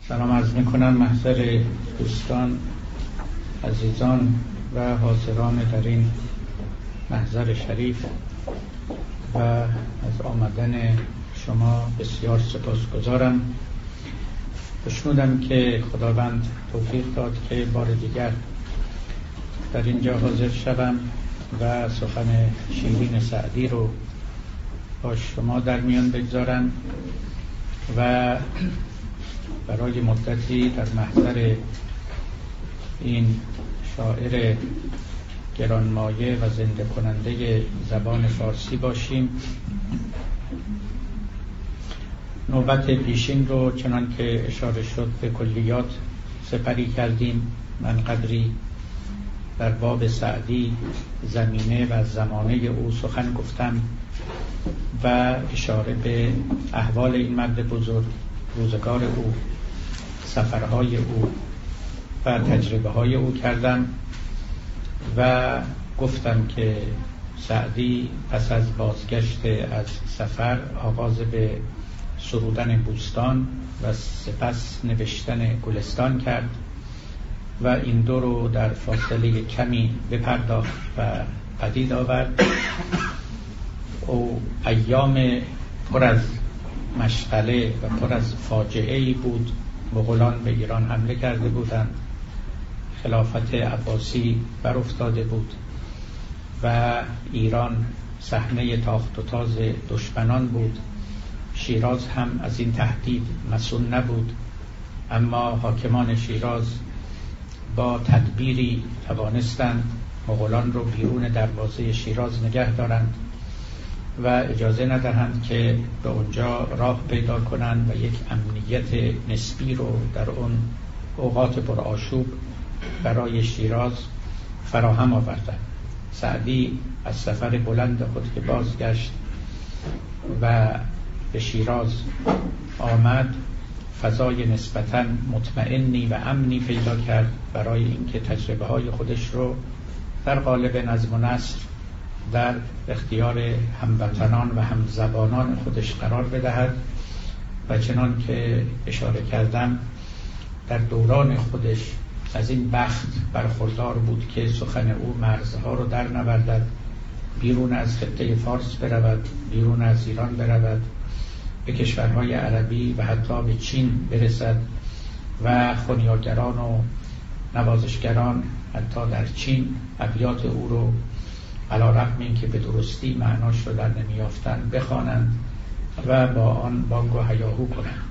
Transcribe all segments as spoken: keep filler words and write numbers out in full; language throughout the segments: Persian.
سلام عرض میکنم محضر دوستان، عزیزان و حاضران در این محضر شریف و از آمدن شما بسیار سپاسگزارم. خوشنودم که خداوند توفیق داد که بار دیگر در اینجا حاضر شوم و سخن شیرین سعدی رو با شما در میان بگذارم و برای مدتی در محضر این شاعر گرانمایه و زنده کننده زبان فارسی باشیم. نوبت پیشین رو چنان که اشاره شد به کلیات سپری کردیم. من قدری در باب سعدی زمینه و زمانه او سخن گفتم و اشاره به احوال این مرد بزرگ، روزگار او، سفرهای او و تجربه های او کردم و گفتم که سعدی پس از بازگشت از سفر آغاز به سرودن بوستان و سپس نوشتن گلستان کرد و این دو رو در فاصله کمی بپرداخت و پدید آورد. او ایام پر از مشغله و پر از فاجعه‌ای بود. مغولان به ایران حمله کرده بودند، خلافت عباسی بر افتاده بود و ایران صحنه تاخت و تاز دشمنان بود. شیراز هم از این تهدید مصون نبود، اما حاکمان شیراز با تدبیری توانستند مغولان رو بیرون دروازه شیراز نگه دارند و اجازه ندهند که به اونجا راه پیدا کنند و یک امنیت نسبی رو در اون اوقات پرآشوب برای شیراز فراهم آوردند. سعدی از سفر بلند خود که بازگشت و به شیراز آمد، فضای نسبتاً مطمئنی و امنی پیدا کرد برای اینکه تجربه های خودش رو در قالب نظم و نثر در اختیار هموطنان و همزبانان خودش قرار بدهد و چنان که اشاره کردم در دوران خودش از این بخت برخوردار بود که سخن او مرزها رو در نوردد، بیرون از خطه فارس برود، بیرون از ایران برود، به کشورهای عربی و حتی به چین برسد و خونیاگران و نوازشگران حتی در چین ابیات او رو علی‌رغم این که به درستی معناش رو در نمیافتند بخوانند و با آن بانگ و هیاهو کنند.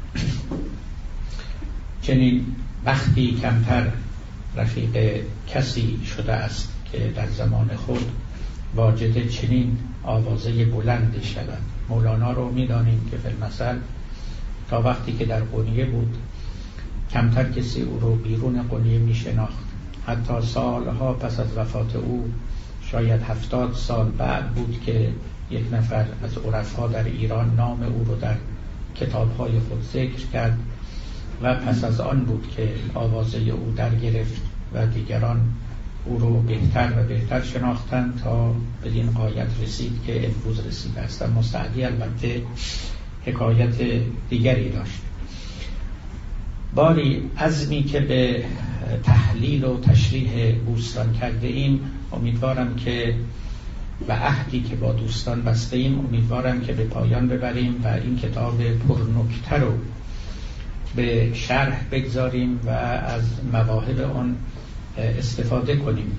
چنین بختی کمتر رفیق کسی شده است که در زمان خود واجد چنین آوازه بلندی شود. مولانا رو می‌دانیم که فی المثل تا وقتی که در قونیه بود کمتر کسی او رو بیرون قونیه می‌شناخت. حتی سالها پس از وفات او، شاید هفتاد سال بعد بود که یک نفر از عرفا در ایران نام او رو در کتاب‌های خود ذکر کرد و پس از آن بود که آوازه او در گرفت و دیگران او رو بهتر و بهتر شناختند تا به این غایت رسید که امروز رسیده است. اما سعدی البته حکایت دیگری داشت. باری عزمی که به تحلیل و تشریح بوستان کرده ایم، امیدوارم که و عهدی که با دوستان بسته ایم امیدوارم که به پایان ببریم و این کتاب پرنکته رو به شرح بگذاریم و از مواهب آن استفاده کنیم.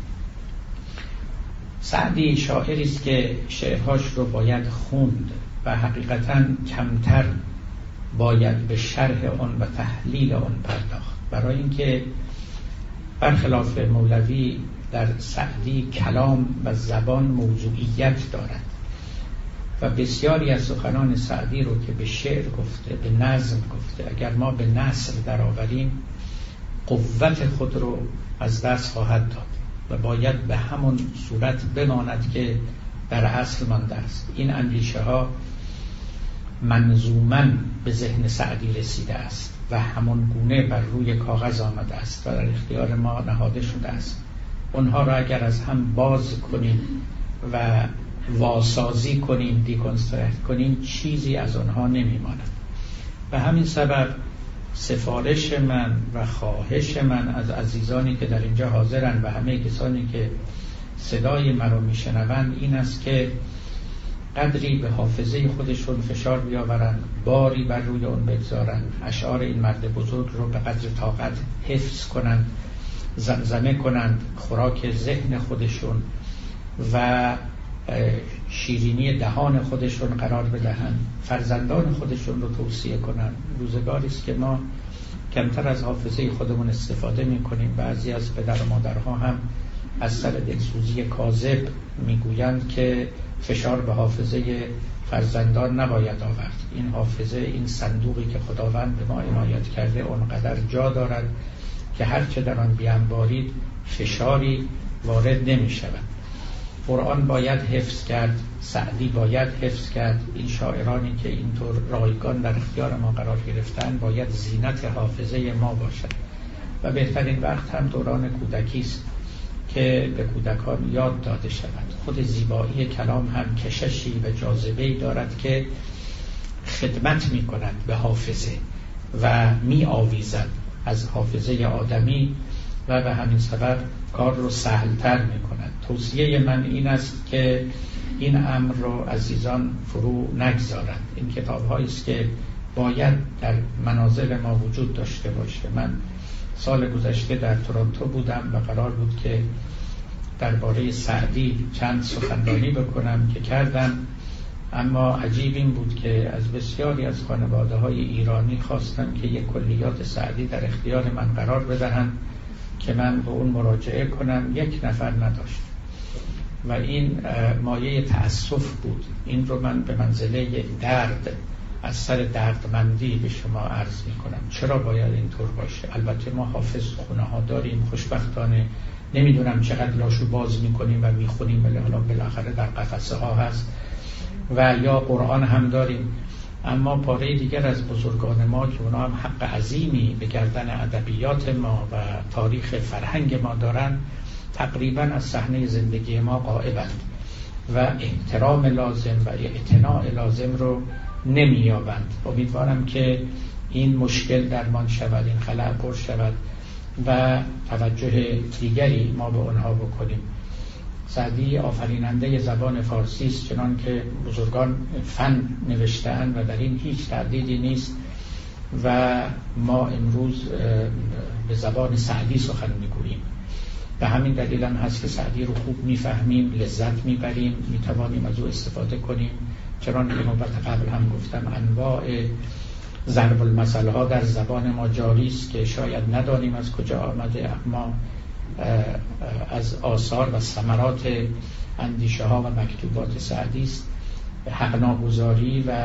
سعدی شاعری است که شعرهاش رو باید خوند و حقیقتاً کمتر باید به شرح آن و تحلیل آن پرداخت، برای اینکه برخلاف مولوی در سعدی کلام و زبان موضوعیت دارد و بسیاری از سخنان سعدی رو که به شعر گفته، به نظم گفته، اگر ما به نثر درآوریم قوت خود رو از دست خواهد داد و باید به همون صورت بماند که در اصل مانده است. این اندیشه ها منظوماً به ذهن سعدی رسیده است و همون گونه بر روی کاغذ آمده است و در اختیار ما نهاده شده است. اونها را اگر از هم باز کنیم و واسازی کنیم، دیکنسترکت کنیم، چیزی از آنها نمیماند. و همین سبب سفارش من و خواهش من از عزیزانی که در اینجا حاضرن و همه کسانی که صدای مرا میشنوند این است که قدری به حافظه خودشون فشار بیاورن، باری بر روی اون بگذارن، اشعار این مرد بزرگ رو به قدر طاقت حفظ کنند، زمزمه کنند، خوراک ذهن خودشون و شیرینی دهان خودشون قرار بدهند، فرزندان خودشون رو توصیه کنند. روزگاری است که ما کمتر از حافظه خودمون استفاده میکنیم. بعضی از پدر و مادرها هم از سر دلسوزی کاذب میگویند که فشار به حافظه فرزندان نباید آورد. این حافظه، این صندوقی که خداوند به ما عنایت کرده اونقدر جا دارد که هرچه در آن بیانبارید فشاری وارد نمی شود. قرآن باید حفظ کرد، سعدی باید حفظ کرد. این شاعرانی که اینطور رایگان در اختیار ما قرار گرفتن باید زینت حافظه ما باشد و بهترین وقت هم دوران کودکی است که به کودکان یاد داده شود. خود زیبایی کلام هم کششی و جاذبه‌ای دارد که خدمت می کند به حافظه و می آویزد از حافظه آدمی و به همین سبب کار رو سهلتر می کند. توصیه من این است که این امر رو عزیزان فرو نگذارند. این کتاب هایی است که باید در منازل ما وجود داشته باشه. من سال گذشته در تورنتو بودم و قرار بود که درباره سعدی چند سخنرانی بکنم که کردم، اما عجیب این بود که از بسیاری از خانواده های ایرانی خواستم که یک کلیات سعدی در اختیار من قرار بدهند که من به اون مراجعه کنم. یک نفر نداشت و این مایه تأسف بود. این رو من به منزله درد از سر دردمندی به شما عرض می کنم. چرا باید اینطور باشه؟ البته ما حافظ خونه ها داریم، خوشبختانه نمیدونم چقدر لاشو باز می کنیم و می خونیم، ولی حالا بالاخره در قفسه ها هست و یا قرآن هم داریم. اما پاره دیگر از بزرگان ما که اونا هم حق عظیمی به گردن ادبیات ما و تاریخ فرهنگ ما دارن تقریبا از صحنه زندگی ما غائبند و احترام لازم و اعتناء لازم رو نمی‌یابند. امیدوارم که این مشکل درمان شود، این خلأ پر شود و توجه دیگری ما به اونها بکنیم. سعدی آفریننده زبان فارسی است، چنان که بزرگان فن نوشته‌اند و در این هیچ تردیدی نیست و ما امروز به زبان سعدی سخن میگوییم. به همین دلیل هم هست که سعدی رو خوب میفهمیم، لذت میبریم، میتوانیم از او استفاده کنیم. چنان که نوبت قبل هم گفتم انواع ضرب المثل ها در زبان ما جاری است که شاید ندانیم از کجا آمده، اما از آثار و ثمرات اندیشه ها و مکتوبات سعدی است. حق ناگزاری و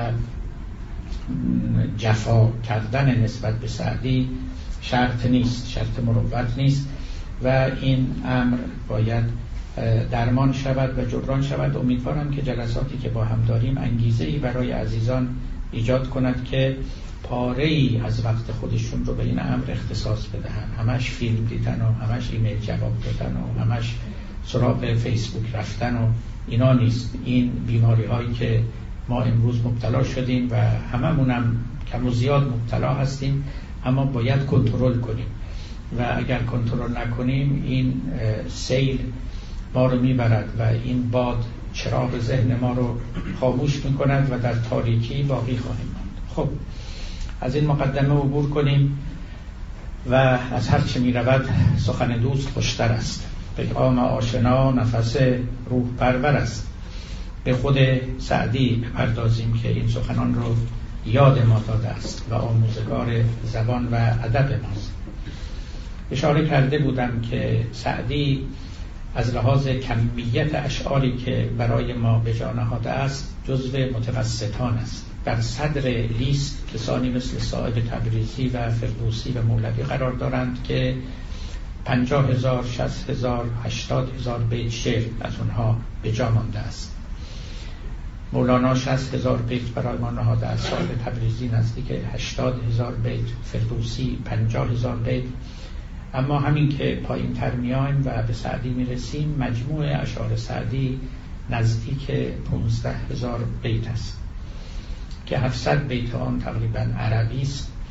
جفا کردن نسبت به سعدی شرط نیست، شرط مروت نیست و این امر باید درمان شود و جبران شود. امیدوارم که جلساتی که با هم داریم انگیزه‌ای برای عزیزان ایجاد کند که پاره‌ای از وقت خودشون رو به این امر اختصاص بدهن. همش فیلم دیدن و همش ایمیل جواب دادن و همش سراغ فیسبوک رفتن و اینا نیست. این بیماری هایی که ما امروز مبتلا شدیم و هممونم کم و زیاد مبتلا هستیم، اما باید کنترل کنیم و اگر کنترل نکنیم این سیل ما رو میبرد و این باد چراغ ذهن ما رو خاموش میکند و در تاریکی باقی خواهیم ماند. خب از این مقدمه عبور کنیم و از هر چه میرود سخن دوست خوشتر است. پیغام آشنا نفس روح پرور است. به خود سعدی بپردازیم که این سخنان رو یاد ما داده است و آموزگار زبان و ادب ماست. اشاره کرده بودم که سعدی از لحاظ کمیت اشعاری که برای ما به جا نهاده است جزو متوسطان است. در صدر لیست کسانی مثل صاحب تبریزی و فردوسی و مولوی قرار دارند که پنجاه هزار، شصت هزار، هشتاد هزار بیت شعر از اونها به جا مانده است. مولانا شصت هزار بیت برای ما نهاده است، صاحب تبریزی نزدیک هشتاد هزار بیت، فردوسی پنجاه هزار بیت. اما همین که پایین تر میایم و به سعدی میرسیم، مجموع اشعار سعدی نزدیک پانزده هزار بیت است که هفتصد بیت آن تقریبا عربی است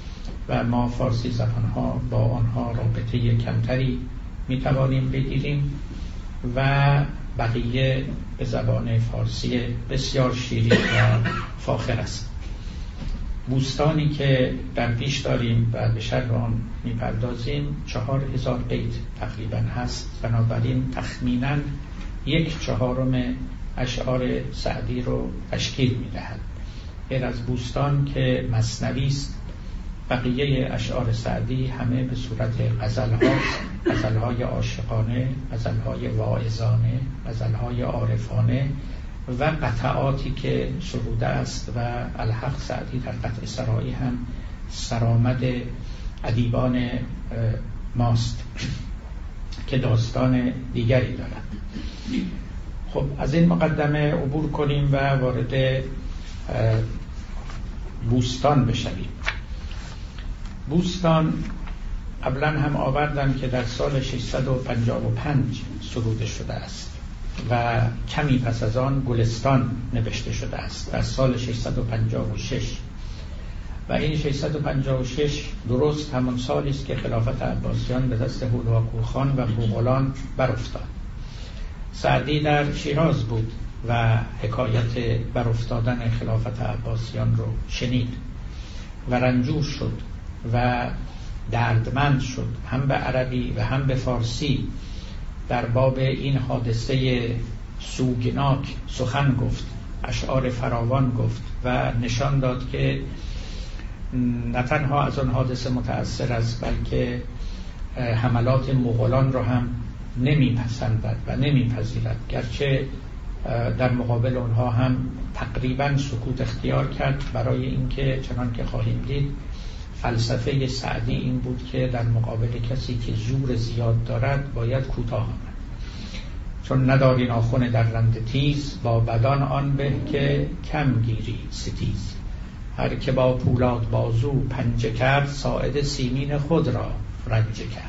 و ما فارسی زبانها با آنها رابطه کمتری میتوانیم بگیریم و بقیه به زبان فارسی بسیار شیرین و فاخر است. بوستانی که در پیش داریم و به شرح آن میپردازیم چهار هزار بیت تقریبا هست، بنابراین تخمینا یک چهارم اشعار سعدی رو تشکیل میدهد. غیر از بوستان که مثنوی است، بقیه اشعار سعدی همه به صورت غزل‌ها، غزل‌های عاشقانه، غزل‌های واعظانه، غزل‌های عارفانه و قطعاتی که سروده است و الحق سعدی در قطع سرایی هم سرآمد ادیبان ماست که داستان دیگری دارد. خب از این مقدمه عبور کنیم و وارد بوستان بشویم. بوستان قبلا هم آوردم که در سال ششصد و پنجاه و پنج سروده شده است و کمی پس از آن گلستان نوشته شده است در سال ششصد و پنجاه و شش و این ششصد و پنجاه و شش درست همان سالی است که خلافت عباسیان به دست هولاکو خان و بوغلان برافتاد. سعدی در شیراز بود و حکایت برافتادن خلافت عباسیان رو شنید و رنجور شد و دردمند شد، هم به عربی و هم به فارسی در باب این حادثه سوگناک سخن گفت، اشعار فراوان گفت و نشان داد که نه تنها از آن حادثه متأثر است بلکه حملات مغولان را هم نمیپسندد و نمیپذیرد، گرچه در مقابل آنها هم تقریبا سکوت اختیار کرد، برای اینکه چنان که خواهیم دید فلسفه سعدی این بود که در مقابل کسی که زور زیاد دارد باید کوتاه آمد، چون نداری ناخن در رند تیز، با بدان آن به که کم گیری ستیز. هر که با پولاد بازو پنجه کرد، ساعد سیمین خود را رنجه کرد.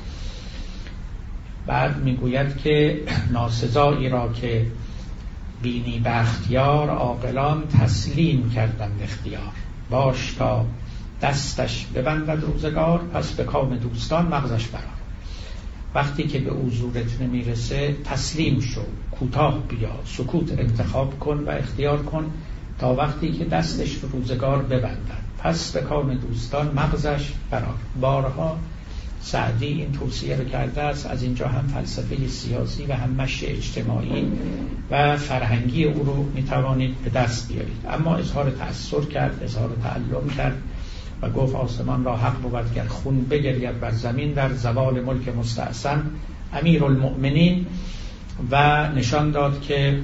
بعد میگوید که ناسزایی را که بینی بختیار، عاقلان تسلیم کردند اختیار. باش تا دستش ببندد روزگار، پس به کام دوستان مغزش برار. وقتی که به او زورت نمیرسه تسلیم شو، کوتاه بیا، سکوت انتخاب کن و اختیار کن تا وقتی که دستش به روزگار ببندد، پس به کام دوستان مغزش برار. بارها سعدی این توصیه رو کرده است. از اینجا هم فلسفه سیاسی و هم مشی اجتماعی و فرهنگی او رو میتوانید به دست بیارید. اما اظهار تأثر کرد، اظهار تعلم کرد و گفت آسمان را حق بود گر خون بگرید بر زمین، در زوال ملک مستعصم امیرالمؤمنین، و نشان داد که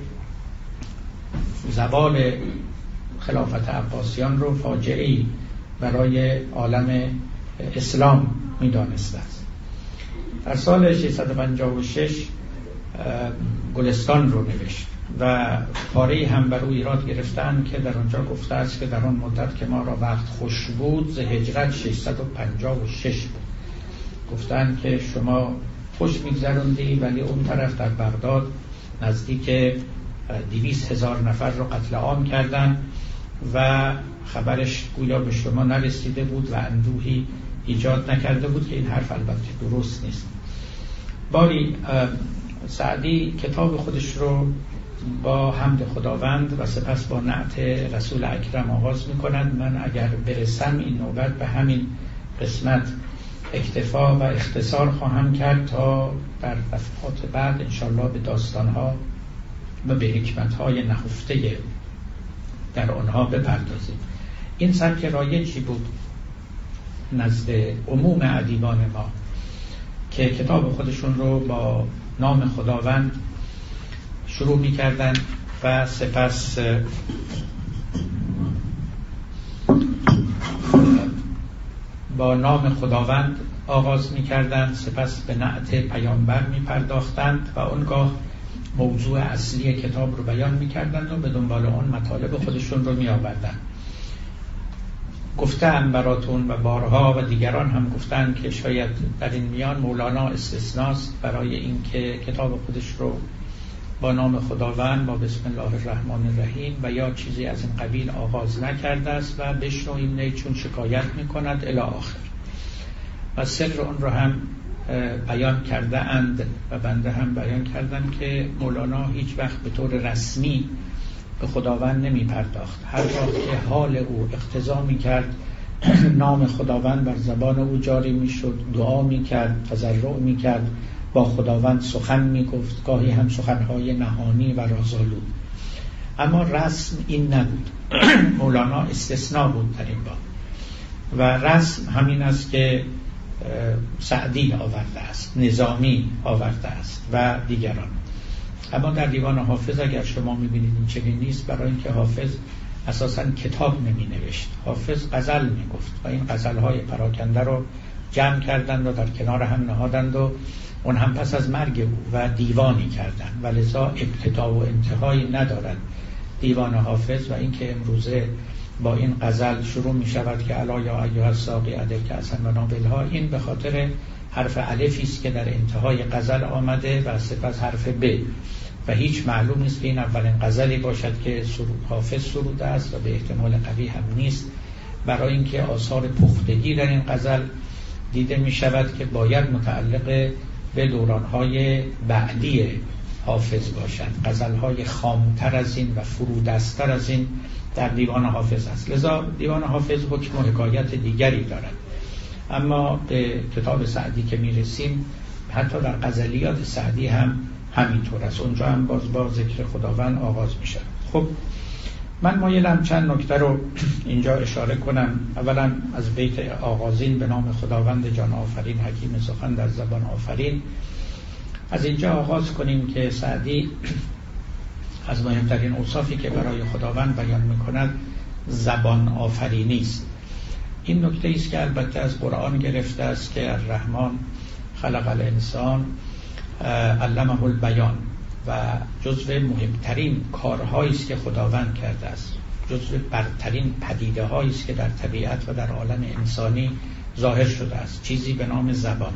زوال خلافت عباسیان رو فاجعه‌ای برای عالم اسلام میدانسته است. در سال ششصد و پنجاه و شش گلستان رو نوشت و پاره‌ای هم بر او ایراد گرفتن که در آنجا گفته است که در آن مدت که ما را وقت خوش بود، ز هجرت ششصد و پنجاه و شش بود. گفتن که شما خوش میگذروندی ولی اون طرف در بغداد نزدیک دویست هزار نفر رو قتل عام کردن و خبرش گویا به شما نرسیده بود و اندوهی ایجاد نکرده بود، که این حرف البته درست نیست. باری سعدی کتاب خودش رو با حمد خداوند و سپس با نعت رسول اکرم آغاز می کند. من اگر برسم این نوبت به همین قسمت اکتفا و اختصار خواهم کرد تا در دفعات بعد انشالله به داستانها و به حکمتهای نهفته در آنها بپردازیم. این سبک رایجی بود نزد عموم ادیبان ما که کتاب خودشون رو با نام خداوند شروع می کردن و سپس با نام خداوند آغاز می کردن، سپس به نعت پیامبر می پرداختند و اونگاه موضوع اصلی کتاب رو بیان می کردند و به دنبال اون مطالب خودشون رو می آوردن. گفتم براتون و بارها و دیگران هم گفتن که شاید در این میان مولانا استثناست برای اینکه کتاب خودش رو با نام خداوند، با بسم الله الرحمن الرحیم و یا چیزی از این قبیل آغاز نکرده است و بشنویم نه چون شکایت میکند الی آخر. و سر اون رو هم بیان کرده اند و بنده هم بیان کردم که مولانا هیچ وقت به طور رسمی به خداوند نمی پرداخت. هر وقت که حال او اقتضا می کرد نام خداوند بر زبان او جاری می شد، دعا می کرد، تضرع می کرد، با خداوند سخن می گفت، گاهی هم سخنهای نهانی و رازآلود. اما رسم این نبود. مولانا استثناء بود در این باب و رسم همین است که سعدی آورده است، نظامی آورده است و دیگران. اما در دیوان حافظ اگر شما می‌بینید این چنین نیست، برای اینکه حافظ اساساً کتاب نمی‌نوشت، حافظ غزل می‌گفت و این غزل‌های پراکنده رو جمع کردند و در کنار هم نهادند و اون هم پس از مرگ او و دیوانی کردند و لذا ابتدا و انتهایی ندارد دیوان حافظ. و اینکه امروزه با این غزل شروع می شود که الا یا ایها الساقی علیک اصلا و نابلها، این به خاطر حرف الفی است که در انتهای غزل آمده و سپس حرف ب و هیچ معلوم نیست که این اولین غزلی باشد که سرود حافظ سروده است و به احتمال قوی هم نیست، برای اینکه آثار پختگی در این غزل دیده می شود که باید متعلق به دورانهای بعدی حافظ باشد. غزلهای خامتر از این و فرودستر از این در دیوان حافظ است. لذا دیوان حافظ حکم و حکایت دیگری دارد. اما به کتاب سعدی که می رسیم، حتی در غزلیات سعدی هم همینطور است. اونجا هم باز با ذکر خداوند آغاز می شود. خب من مایلم چند نکته رو اینجا اشاره کنم. اولا از بیت آغازین به نام خداوند جان آفرین، حکیم سخن در زبان آفرین، از اینجا آغاز کنیم که سعدی از مهمترین اوصافی که برای خداوند بیان می‌کند زبان آفرینی است. این نکته است که البته از قرآن گرفته است که الرحمن خلق الانسان علمه البیان و جزو مهمترین کارهایی است که خداوند کرده است، جزو برترین پدیده هایی است که در طبیعت و در عالم انسانی ظاهر شده است، چیزی به نام زبان.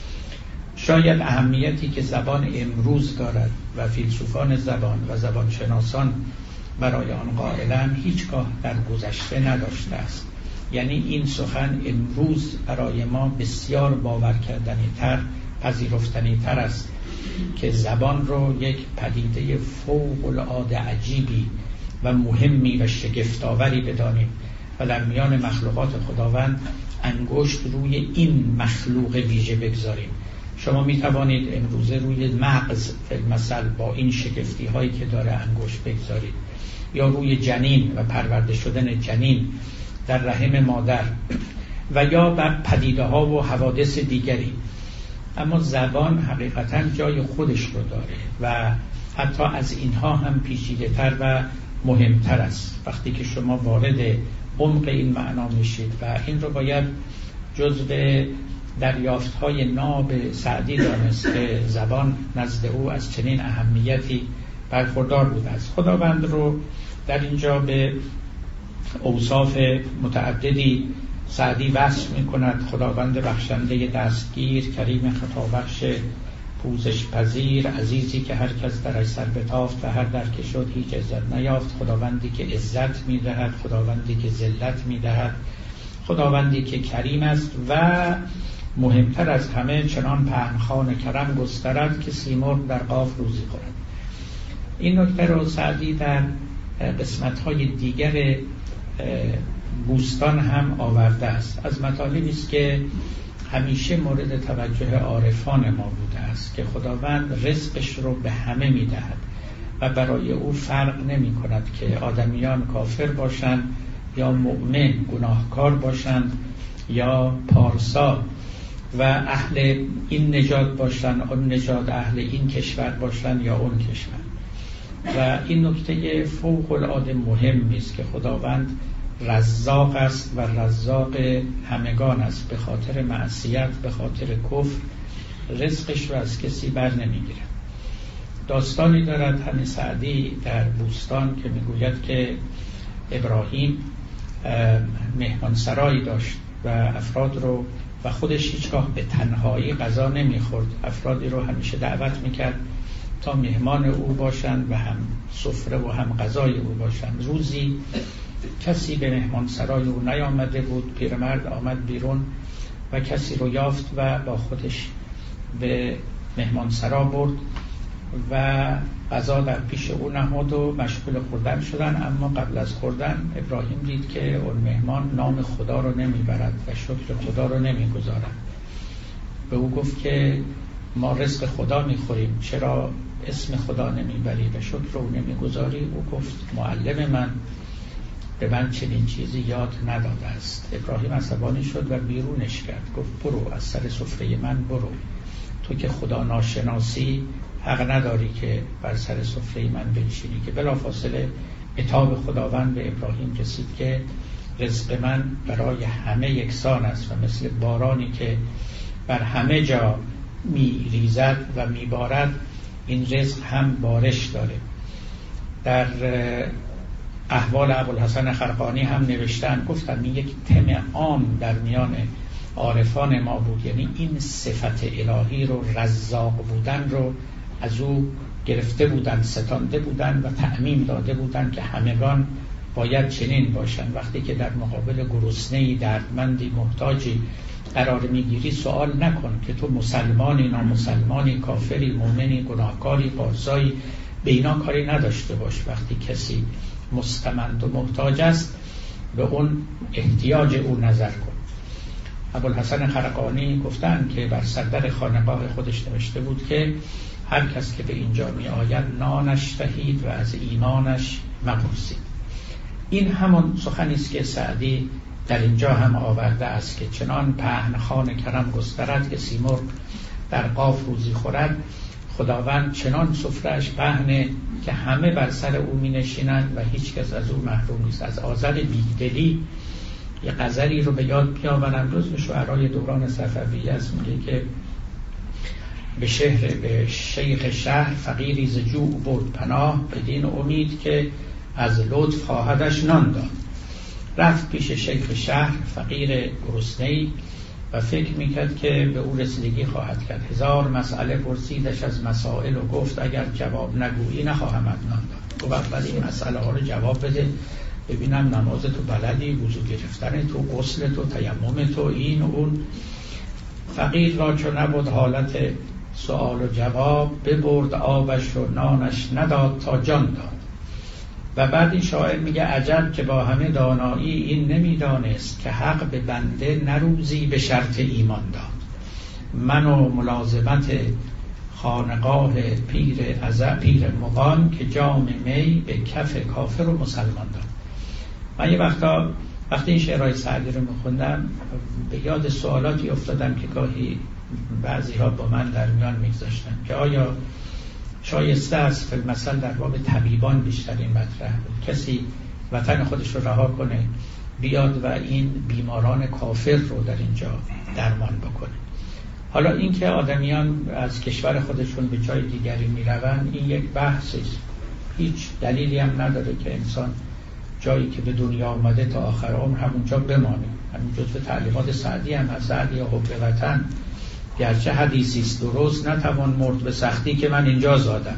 شاید اهمیتی که زبان امروز دارد و فیلسوفان زبان و زبانشناسان برای آن قائلند هیچگاه در گذشته نداشته است. یعنی این سخن امروز برای ما بسیار باور کردنی تر، پذیرفتنی تر است که زبان رو یک پدیده فوق العاده عجیبی و مهمی و شگفت‌آوری بدانیم و در میان مخلوقات خداوند انگشت روی این مخلوق ویژه بگذاریم. شما می توانید امروزه روی مغز مثلا با این شگفتی هایی که داره انگشت بگذارید، یا روی جنین و پرورده شدن جنین در رحم مادر و یا بر پدیده ها و حوادث دیگری. اما زبان حقیقتا جای خودش رو داره و حتی از اینها هم پیچیده تر و مهمتر است وقتی که شما وارد عمق این معنا میشید و این رو باید جزء دریافت‌های ناب سعدی دانست که زبان نزد او از چنین اهمیتی برخوردار بوده است. خداوند رو در اینجا به اوصاف متعددی سعدی وصف می کند. خداوند بخشنده دستگیر، کریم خطابخش پوزش پذیر، عزیزی که هر کس درش سر بتافت و هر در که شد هیچ عزت نیافت، خداوندی که عزت می دهد، خداوندی که ذلت می دهد، خداوندی که کریم است و مهمتر از همه چنان پهنخوان کرم گسترد که سیمرغ در قاف روزی خورد. این نکته رو سعدی در قسمت‌های دیگر بوستان هم آورده است. از مطالبی است که همیشه مورد توجه عارفان ما بوده است که خداوند رزقش رو به همه می‌دهد و برای او فرق نمی کند که آدمیان کافر باشند یا مؤمن گناهکار باشند یا پارسا و اهل این نژاد باشند، اون نژاد، اهل این کشور باشند یا اون کشور. و این نکته فوق العاده مهمی است که خداوند رزاق است و رزاق همگان است. به خاطر معصیت، به خاطر کفر رزقش رو از کسی بر نمیگیره. داستانی دارد همین سعدی در بوستان که میگوید که ابراهیم مهمانسرایی داشت و افراد رو و خودش هیچگاه به تنهایی غذا نمیخورد، افرادی رو همیشه دعوت میکرد تا مهمان او باشند و هم سفره و هم غذای او باشند. روزی کسی به مهمان سرای او نیامده بود. پیرمرد آمد بیرون و کسی رو یافت و با خودش به مهمان سرا برد و غذا در پیش او نهاد و مشغول خوردن شدن. اما قبل از خوردن ابراهیم دید که اون مهمان نام خدا رو نمیبرد و شکر خدا رو نمیگذارد. به او گفت که ما رزق خدا میخوریم، چرا اسم خدا نمیبری و شکر رو نمیگذاری؟ او گفت معلم من به من چنین چیزی یاد نداده است. ابراهیم عصبانی شد و بیرونش کرد. گفت برو از سر سفره من برو، تو که خدا ناشناسی حق نداری که بر سر سفره من بنشینی. که بلافاصله عتاب خداوند به ابراهیم رسید که رزق من برای همه یکسان است و مثل بارانی که بر همه جا می ریزد و می بارد این رزق هم بارش داره. در احوال ابوالحسن خرقانی هم نوشتن، گفتن این یک تم عام در میان عارفان ما بود، یعنی این صفت الهی رو، رزاق بودن رو از او گرفته بودن، ستانده بودن و تعمیم داده بودن که همگان باید چنین باشن. وقتی که در مقابل گرسنه‌ای، دردمندی، محتاجی قرار میگیری سوال نکن که تو مسلمانی، نامسلمانی، کافری، مؤمنی، گناهکاری، پارسایی، به اینا کاری نداشته باش. وقتی کسی مستمند و محتاج است به اون احتیاج او نظر کن. ابوالحسن خرقانی گفتن که بر صدر خانقاه خودش نوشته بود که هر کس که به اینجا می آید نانش دهید و از ایمانش مپرسید. این همون سخنی است که سعدی در اینجا هم آورده است که چنان پهن خان کرم گسترد که سیمرغ در قاف روزی خورد. خداوند چنان سفره‌اش پهنه که همه بر سر او می نشینند و هیچ کس از او محروم نیست. از آذر بیگدلی یه غزلی رو به یاد بیاورم. جزو شعرای دوران صفویه است، میگه که به شهر به شیخ شهر فقیری ز جوع برد پناه، بدین امید که از لطف خواهدش نان داد. رفت پیش شیخ شهر فقیر گرسنه‌ای و فکر میکرد که به او رسیدگی خواهد کرد. هزار مسئله پرسیدش از مسائل و گفت اگر جواب نگویی نخواهم نان داد. گفت اول این مسئله ها رو جواب بده، ببینم نماز تو بلدی، وضو گرفتن تو، غسل تو، تیمم تو، این و اون. فقیر را چون نبود حالت سوال و جواب، ببرد آبش و نانش نداد تا جان داد. و بعد این شاعر میگه عجب که با همه دانایی این نمیدانست که حق به بنده نروزی به شرط ایمان داد. من و ملازمت خانقاه پیر ازا پیر مغان که جام می به کف کافر و مسلمان داد. من یه وقتا وقتی این شعرهای سعدی رو میخوندم به یاد سوالاتی افتادم که گاهی بعضی ها با من در میان میگذاشتن که آیا شایسته است فی‌المثل در باب طبیبان بیشتر این مطرح بود، کسی وطن خودش رو رها کنه بیاد و این بیماران کافر رو در اینجا درمان بکنه. حالا این که آدمیان از کشور خودشون به جای دیگری میروند این یک بحثی است. هیچ دلیلی هم نداره که انسان جایی که به دنیا آمده تا آخر عمر همونجا بمانه. همین جزو تعلیمات سعدی هم از سعدی یا حب وطن، گرچه حدیثی است درست، نتوان مرد به سختی که من اینجا زادم.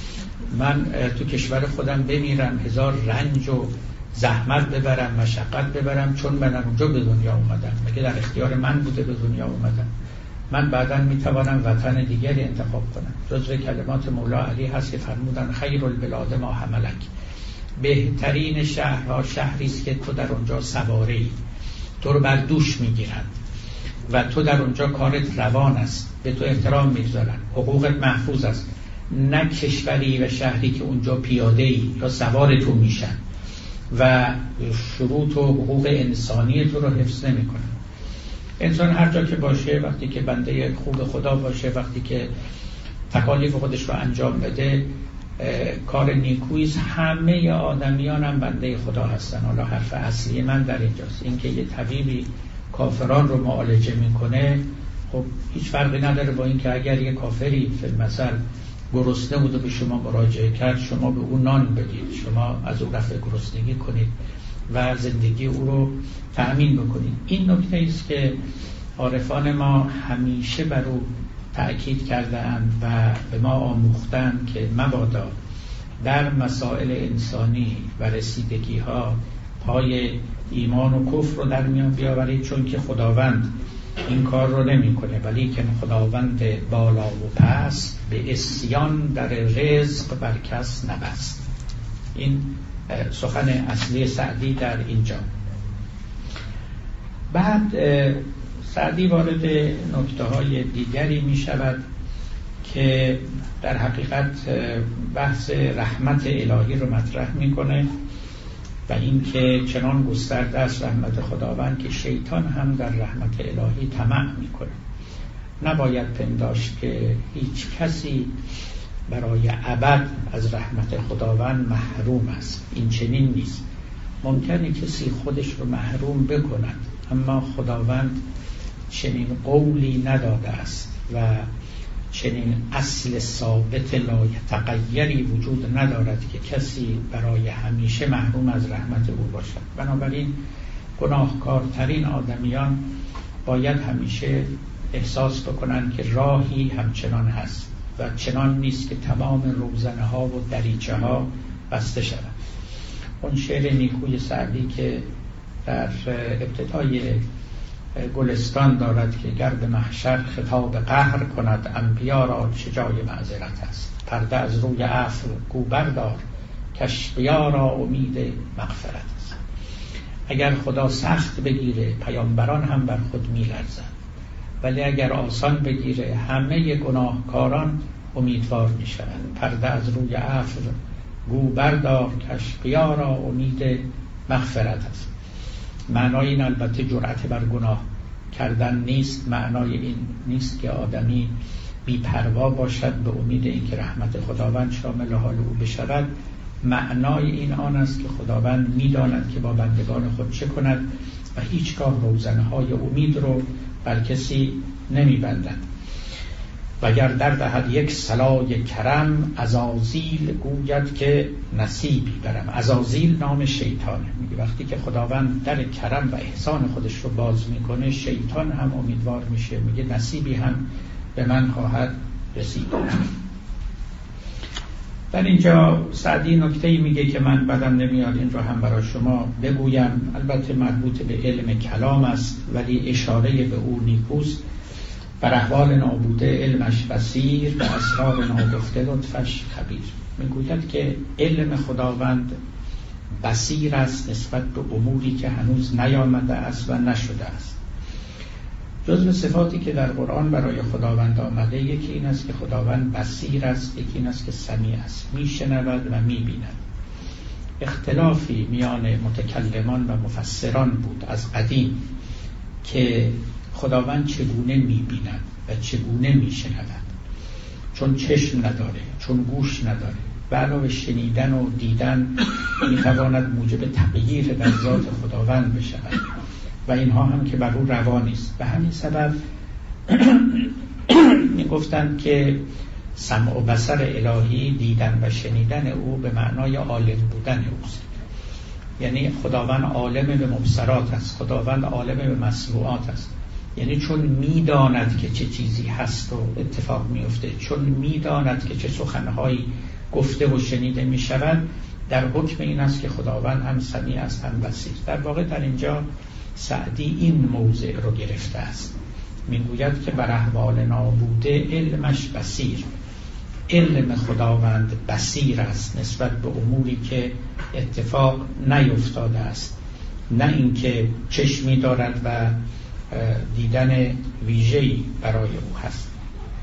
من تو کشور خودم بمیرم، هزار رنج و زحمت ببرم، مشقت ببرم، چون من اونجا به دنیا اومدم. مگه در اختیار من بوده به دنیا اومدم؟ من بعداً میتوانم وطن دیگری انتخاب کنم. جزو کلمات مولا علی هست که فرمودن خیر البلاد ما حملک، بهترین شهرها شهری است که تو در اونجا سواره‌ای، تو رو بر دوش میگیرن و تو در اونجا کارت روان است، به تو احترام میگذارن، حقوقت محفوظ است. نه کشوری و شهری که اونجا پیاده‌ای یا سوار تو میشن و شروط و حقوق انسانی تو رو حفظ نمیکنن. انسان هر جا که باشه، وقتی که بنده خوب خدا باشه، وقتی که تکالیف خودش رو انجام بده، کار نیکویی. همه آدمیان هم بنده خدا هستن. حالا حرف اصلی من در اینجاست، اینکه یه طبیبی کافران رو معالجه میکنه، خب هیچ فرقی نداره با اینکه اگر یه کافری فی‌المثل گرسنه بود و به شما مراجعه کرد، شما به او نان بدید، شما از او رفع گرسنگی کنید و زندگی او رو تأمین بکنید. این نکته است که عارفان ما همیشه بر او تأکید کرده‌اند و به ما آموختند که مبادا در مسائل انسانی و رسیدگی ها پای ایمان و کفر رو در میان بیاورید، چون که خداوند این کار رو نمی کنه، ولی که خداوند بالا و پست به عصیان در رزق بر کس نبست. این سخن اصلی سعدی در اینجا. بعد سعدی وارد نکته های دیگری می شود که در حقیقت بحث رحمت الهی رو مطرح میکنه و اینکه چنان گسترده است رحمت خداوند که شیطان هم در رحمت الهی طمع میکنه. نباید پنداشت که هیچ کسی برای ابد از رحمت خداوند محروم است. این چنین نیست. ممکنه کسی خودش رو محروم بکند، اما خداوند چنین قولی نداده است و چنین اصل ثابت لایتغیری وجود ندارد که کسی برای همیشه محروم از رحمت او باشد. بنابراین گناهکارترین آدمیان باید همیشه احساس بکنند که راهی همچنان هست و چنان نیست که تمام روزنه ها و دریچه ها بسته شود. اون شعر نیکوی سعدی که در ابتدای گلستان دارد که گر به محشر خطاب قهر کند، انبیا را چه جای معذرت است. پرده از روی عفو گو بردار، کاشقیا را امید مغفرت است. اگر خدا سخت بگیره پیامبران هم بر خود می‌لرزند، ولی اگر آسان بگیره همه گناهکاران امیدوار می‌شوند. پرده از روی عفو گو بردار، کاشقیا را امید مغفرت است. معنای این البته جرأت بر گناه کردن نیست، معنای این نیست که آدمی بی‌پروا باشد به امید اینکه رحمت خداوند شامل حال او بشود. معنای این آن است که خداوند می‌داند که با بندگان خود چه کند و هیچگاه روزنه‌های امید رو بر کسی نمی‌بندد. وگر در دهد یک صلای کرم، عزازیل گوید که نصیبی برم. عزازیل نام شیطانه. میگه وقتی که خداوند در کرم و احسان خودش رو باز میکنه، شیطان هم امیدوار میشه، میگه نصیبی هم به من خواهد رسید. در اینجا سعدی نکته‌ای میگه که من بدم نمیاد این رو هم برای شما بگویم. البته مربوط به علم کلام است، ولی اشاره به او نیکوست. بر احوال نابوده علمش بصیر، به اسرار ناگفته لطفش خبیر. میگوید که علم خداوند بصیر است نسبت به اموری که هنوز نیامده است و نشده است. جزو صفاتی که در قرآن برای خداوند آمده یکی این است که خداوند بصیر است، یکی این است که سمیع است، میشنود و میبیند. اختلافی میان متکلمان و مفسران بود از قدیم که خداوند چگونه می‌بیند و چگونه می‌شنود، چون چشم نداره، چون گوش نداره. به علاوه شنیدن و دیدن می‌تواند موجب تغییر در ذات خداوند بشود و اینها هم که بر او روا نیست. به همین سبب می‌گفتند که سمع و بصر الهی، دیدن و شنیدن او به معنای عالم بودن اوست. یعنی خداوند عالم به مبصرات است، خداوند عالم به مسموعات است. یعنی چون میداند که چه چیزی هست و اتفاق میفته، چون میداند که چه سخنهایی گفته و شنیده میشود، در حکم این است که خداوند هم سمیع است هم بصیر. در واقع در اینجا سعدی این موضع رو گرفته است. میگوید که بر احوال نابوده علمش بصیر. علم خداوند بصیر است نسبت به اموری که اتفاق نیفتاده است، نه اینکه چشمی دارد و دیدن ویژه‌ای برای او هست.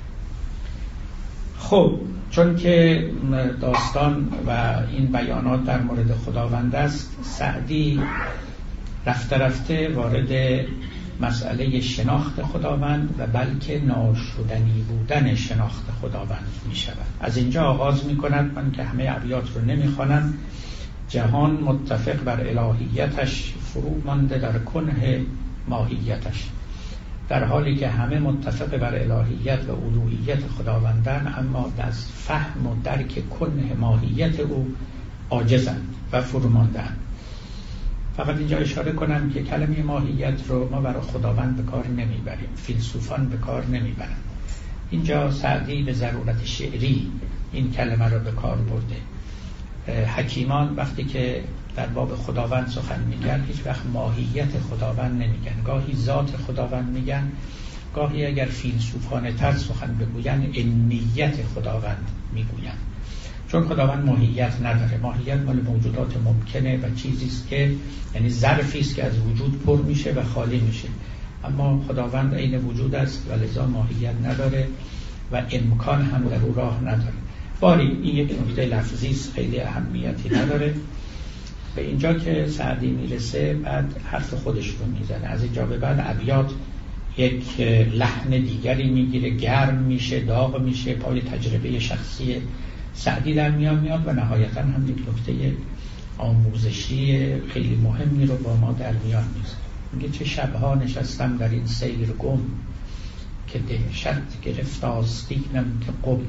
خب چون که داستان و این بیانات در مورد خداوند است، سعدی رفته رفته وارد مسئله شناخت خداوند و بلکه ناشدنی بودن شناخت خداوند می شود. از اینجا آغاز می کند. من که همه ابیات رو نمی خوانم. جهان متفق بر الهیتش، فرو مانده در کنه ماهیتش. در حالی که همه متفق بر الهیت و الوهیت خداوندن، اما از فهم و درک کنه ماهیت او عاجزند و فرو مانده‌اند. فقط اینجا اشاره کنم که کلمه ماهیت رو ما برای خداوند به کار نمیبریم، فیلسوفان به کار نمیبرند. اینجا سعدی به ضرورت شعری این کلمه را به کار برده. حکیمان وقتی که در باب خداوند سخن میگن هیچ وقت ماهیت خداوند نمیگن، گاهی ذات خداوند میگن، گاهی اگر فیلسوفانه تر سخن بگوین علمیت خداوند میگوین، چون خداوند ماهیت نداره. ماهیت مال موجودات ممکنه و چیزی است که یعنی ظرفی است که از وجود پر میشه و خالی میشه، اما خداوند عین وجود است و لذا ماهیت نداره و امکان هم در او راه نداره. باری این یک نکته لفظی است، خیلی اهمیتی نداره. به اینجا که سعدی میرسه بعد حرف خودش رو میزنه. از اینجا به بعد ابیات یک لحن دیگری میگیره، گرم میشه، داغ میشه، پای تجربه شخصی سعدی در میان میاد و نهایتا هم یک نکته آموزشی خیلی مهمی رو با ما در میان میذاره. میگه چه شبها نشستم در این سیر گم، که دهشت گرفت آستینم که قم.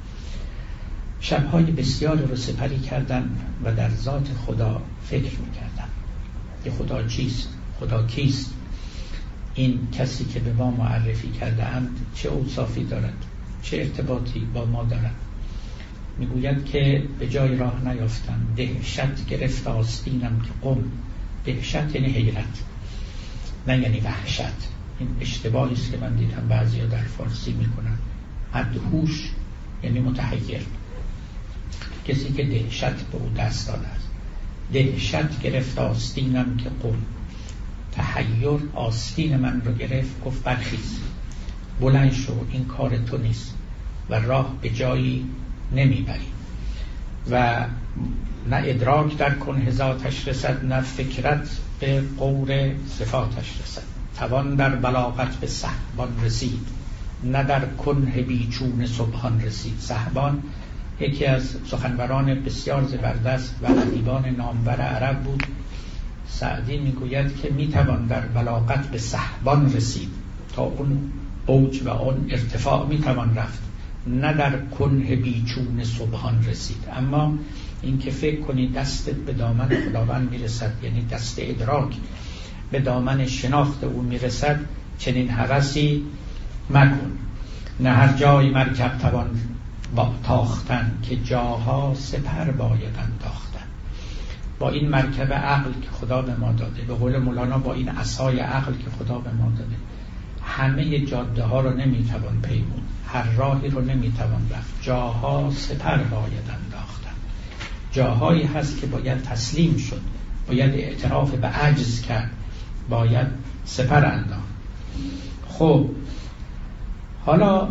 شبهای بسیاری رو سپری کردن و در ذات خدا فکر میکردن که خدا چیست، خدا کیست، این کسی که به ما معرفی کرده اند چه اوصافی دارد، چه ارتباطی با ما دارد. میگوید که به جای راه نیافتم، دهشت گرفت آستینم که قم. دهشت یعنی حیرت، نه یعنی وحشت. این اشتباهی است که من دیدم بعضیا در فارسی میکنن. مدهوش یعنی متحیر، کسی که دهشت به او دست داده است. دهشت گرفت آستینم که قم. تحیر آستین من رو گرفت، گفت برخیز، بلند شو، این کار تو نیست و راه به جایی نمیبری و نه ادراک در کنه ذاتش رسد، نه فکرت به قور صفاتش رسد. توان در بلاغت به صحبان رسید، نه در کنه بیچون سبحان رسید. صحبان یکی از سخنوران بسیار زبردست و ادیبان نامور عرب بود. سعدی میگوید که میتوان در بلاغت به صحبان رسید، تا اون اوج و اون ارتفاع میتوان رفت، نه در کنه بیچون سبحان رسید. اما این که فکر کنی دستت به دامن خداوند میرسد، یعنی دست ادراک به دامن شناخت او میرسد، چنین هوسی مکن. نه هر جای مرکب توان با تاختن، که جاها سپر باید انداختن. با این مرکب عقل که خدا به ما داده، به قول مولانا با این عصای عقل که خدا به ما داده، همه جاده ها رو نمیتوان پیمود، هر راهی رو نمیتوان رفت. جاها سپر باید انداختن. جاهایی هست که باید تسلیم شد، باید اعتراف به عجز کرد، باید سپر انداخت. خب حالا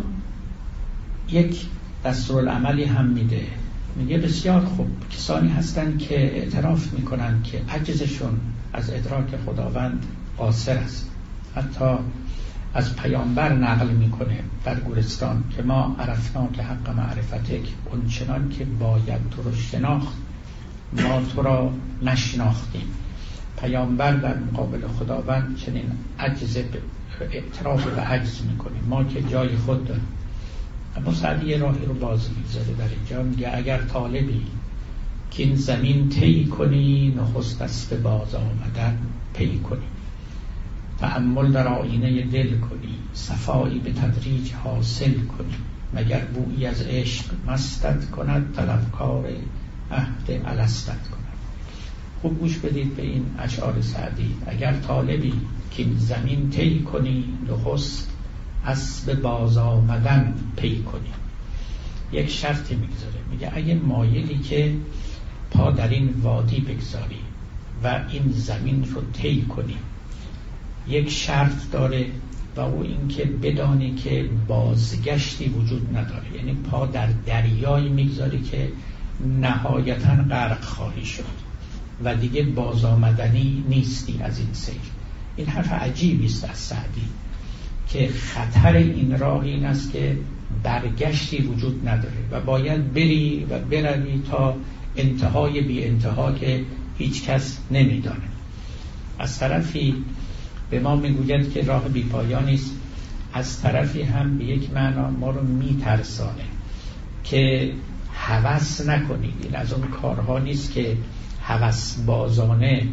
یک دستورالعملی هم میده. میگه بسیار خوب، کسانی هستن که اعتراف میکنن که عجزشون از ادراک خداوند قاصر است. حتی از پیامبر نقل میکنه در گورستان که ما عرفنا که حق معرفتک، اون چنان که باید تو رو شناخت ما تو را نشناختیم. پیامبر در مقابل خداوند چنین عجز اعتراف به عجز میکنه، ما که جای خود داریم. اما سعدی یه راهی رو باز میذاره در اینجا. میگه اگر طالبی که این زمین طی کنی، نخست از به باز آمدن پی کنی. تأمل در آینه دل کنی، صفایی به تدریج حاصل کنی. مگر بویی از عشق مستت کند، طلبکار عهد الستت کند. خوب گوش بدید به این اشعار سعدی. اگر طالبی که این زمین طی کنی، نخست اسب باز آمدن پی کنی. یک شرطی میگذاره، میگه اگه مایلی که پا در این وادی بگذاری و این زمین رو طی کنی، یک شرط داره و او این که بدانی که بازگشتی وجود نداره. یعنی پا در دریایی میگذاری که نهایتاً غرق خواهی شد و دیگه باز آمدنی نیستی از این سیر. این حرف عجیبی است از سعدی که خطر این راه این است که برگشتی وجود نداره و باید بری و بروی تا انتهای بی انتها که هیچ کس نمیدانه. از طرفی به ما میگوید که راه بی پایانی است، از طرفی هم به یک معنا ما رو میترسانه که هوس نکنید. این از اون کارها نیست که هوس بازانه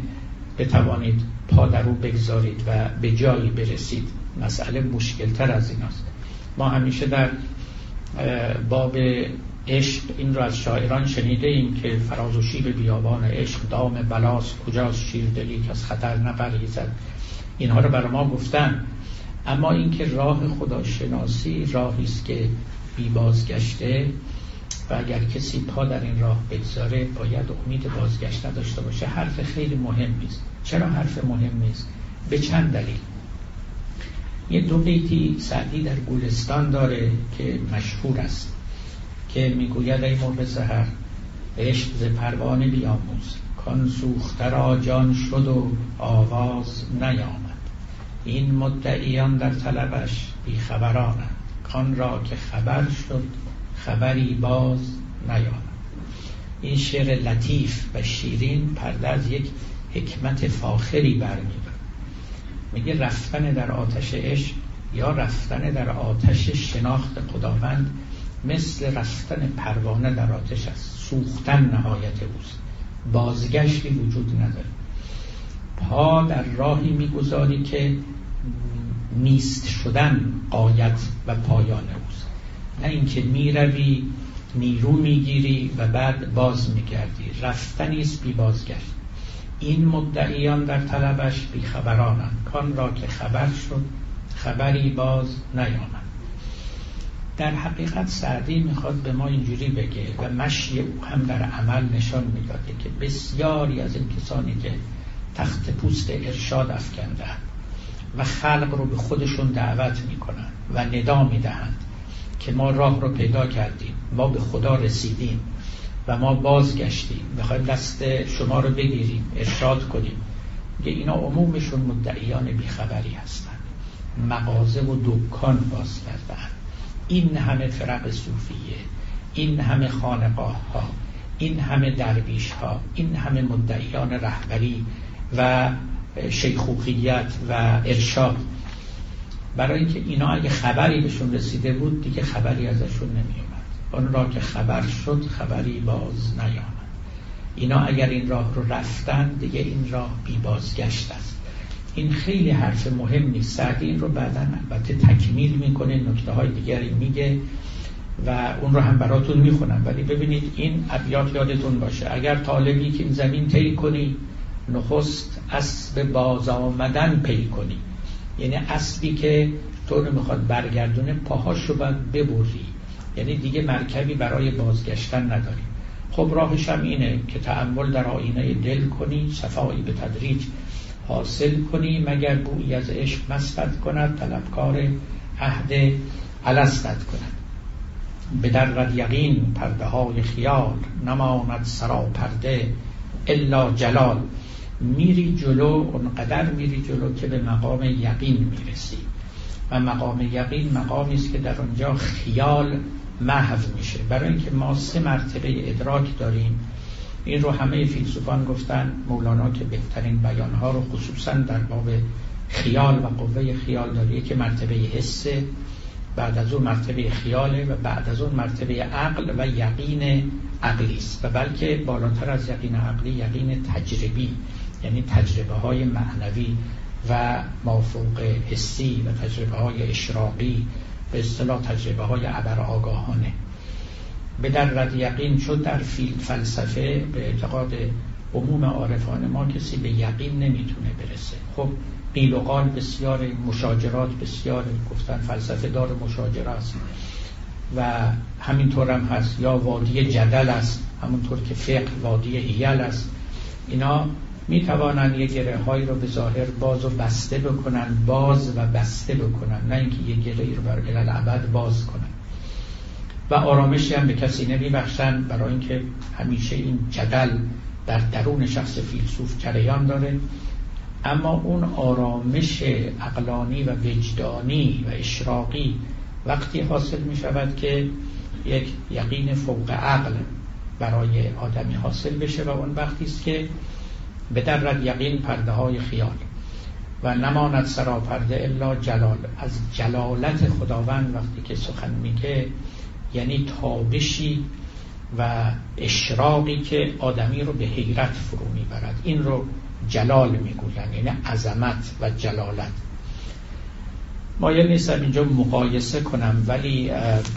بتوانید پا در او بگذارید و به جایی برسید. مسئله مشکلتر از این است. ما همیشه در باب عشق این رو از شاعران شنیده ایم که فراز و شیب بیابان عشق دام بلاس، کجاست شیردلی که از خطر نپرهیزد. اینها رو برای ما گفتن. اما اینکه راه خداشناسی راهی است که بی بازگشته و اگر کسی پا در این راه بگذاره باید امید بازگشت نداشته باشه. حرف خیلی مهمی است. چرا حرف مهمی است؟ به چند دلیل. یه دو بیتی سعدی در گولستان داره که مشهور است که میگوید ای مرغ سحر عشق ز پروانه بیاموز، کان سوخته را جان شد و آواز نیامد. این مدعیان در طلبش بیخبرانند، کان را که خبر شد خبری باز نیامد. این شعر لطیف و شیرین پرده از یک حکمت فاخری برمی‌دارد. میگه رفتن در آتش عشق یا رفتن در آتش شناخت خداوند مثل رفتن پروانه در آتش است. سوختن نهایت اوست، بازگشتی وجود نداره. پا در راهی میگذاری که نیست شدن غایت و پایان اوست، نه اینکه میروی نیرو میگیری و بعد باز میگردی. رفتنی است بی بازگشت. این مدعیان در طلبش بیخبرانند، کان را که خبر شد خبری باز نیامد. در حقیقت سعدی میخواد به ما اینجوری بگه و مشی او هم در عمل نشان میداده که بسیاری از این کسانی که تخت پوست ارشاد افکندند و خلق رو به خودشون دعوت میکنن و ندا میدهند که ما راه رو پیدا کردیم، ما به خدا رسیدیم و ما بازگشتیم، میخوایم دست شما رو بگیریم، ارشاد کنیم، که اینا عمومشون مدعیان بیخبری هستند. مغازه و دکان باز کردن. این همه فرق صوفیه، این همه خانقاه ها، این همه درویش ها، این همه مدعیان رهبری و شیخوخیت و ارشاد، برای اینکه اینا اگه خبری بهشون رسیده بود دیگه خبری ازشون نمیومد. اون را که خبر شد خبری باز نیامد. اینا اگر این راه رو رفتن دیگه این راه بی بازگشت است. این خیلی حرف مهم نیست. سعدی این رو بعداً البته تکمیل میکنه، نکته های دیگری میگه و اون رو هم براتون میخونم، ولی ببینید این ابیات یادتون باشه. اگر طالبی که این زمین طی کنی، نخست اسب باز آمدن پی کنی. یعنی اسبی که تو رو میخواد برگردونه پاهاشو باید ببری، یعنی دیگه مرکبی برای بازگشتن نداری. خب راهش هم اینه که تأمل در آینه دل کنی، صفایی به تدریج حاصل کنی، مگر بویی از عشق مستت کند، طلبکار عهد الستت کند. بدرد یقین پرده های خیال، نماند سرا پرده الا جلال. میری جلو، اونقدر میری جلو که به مقام یقین میرسی و مقام یقین مقامی است که در اونجا خیال محو میشه. برای اینکه ما سه مرتبه ادراک داریم، این رو همه فیلسوفان گفتن، مولانا که بهترین بیانها رو خصوصا در باب خیال و قوه خیال داره، که مرتبه حسه، بعد از اون مرتبه خیاله و بعد از اون مرتبه عقل و یقین عقلی است، و بلکه بالاتر از یقین عقلی یقین تجربی، یعنی تجربه های معنوی و مافوق حسی و تجربه های اشراقی، به اصطلاح تجربه های عبر آگاهانه. به در رد یقین شد در فلسفه به اعتقاد عموم عارفان ما کسی به یقین نمیتونه برسه. خب قیل و قال بسیار، مشاجرات بسیار، گفتن فلسفه دار مشاجره است و همینطور هم هست، یا وادی جدل است، همونطور که فقه وادی حیل است. اینا میتوانن یه گره هایی رو به ظاهر باز و بسته بکنن، باز و بسته بکنن، نه اینکه یه گره رو برای الابد باز کنن. و آرامشی هم به کسی نمیبخشن، برای اینکه همیشه این جدل در درون شخص فیلسوف جریان داره. اما اون آرامش عقلانی و وجدانی و اشراقی وقتی حاصل می شود که یک یقین فوق عقل برای آدمی حاصل بشه، و اون وقتی است که به درد یقین پرده های خیال و نماند سرا پرده الا جلال. از جلالت خداوند وقتی که سخن میگه یعنی تابشی و اشراقی که آدمی رو به حیرت فرو میبرد. این رو جلال میگوین، یعنی عظمت و جلالت. مایل نیستم اینجا مقایسه کنم، ولی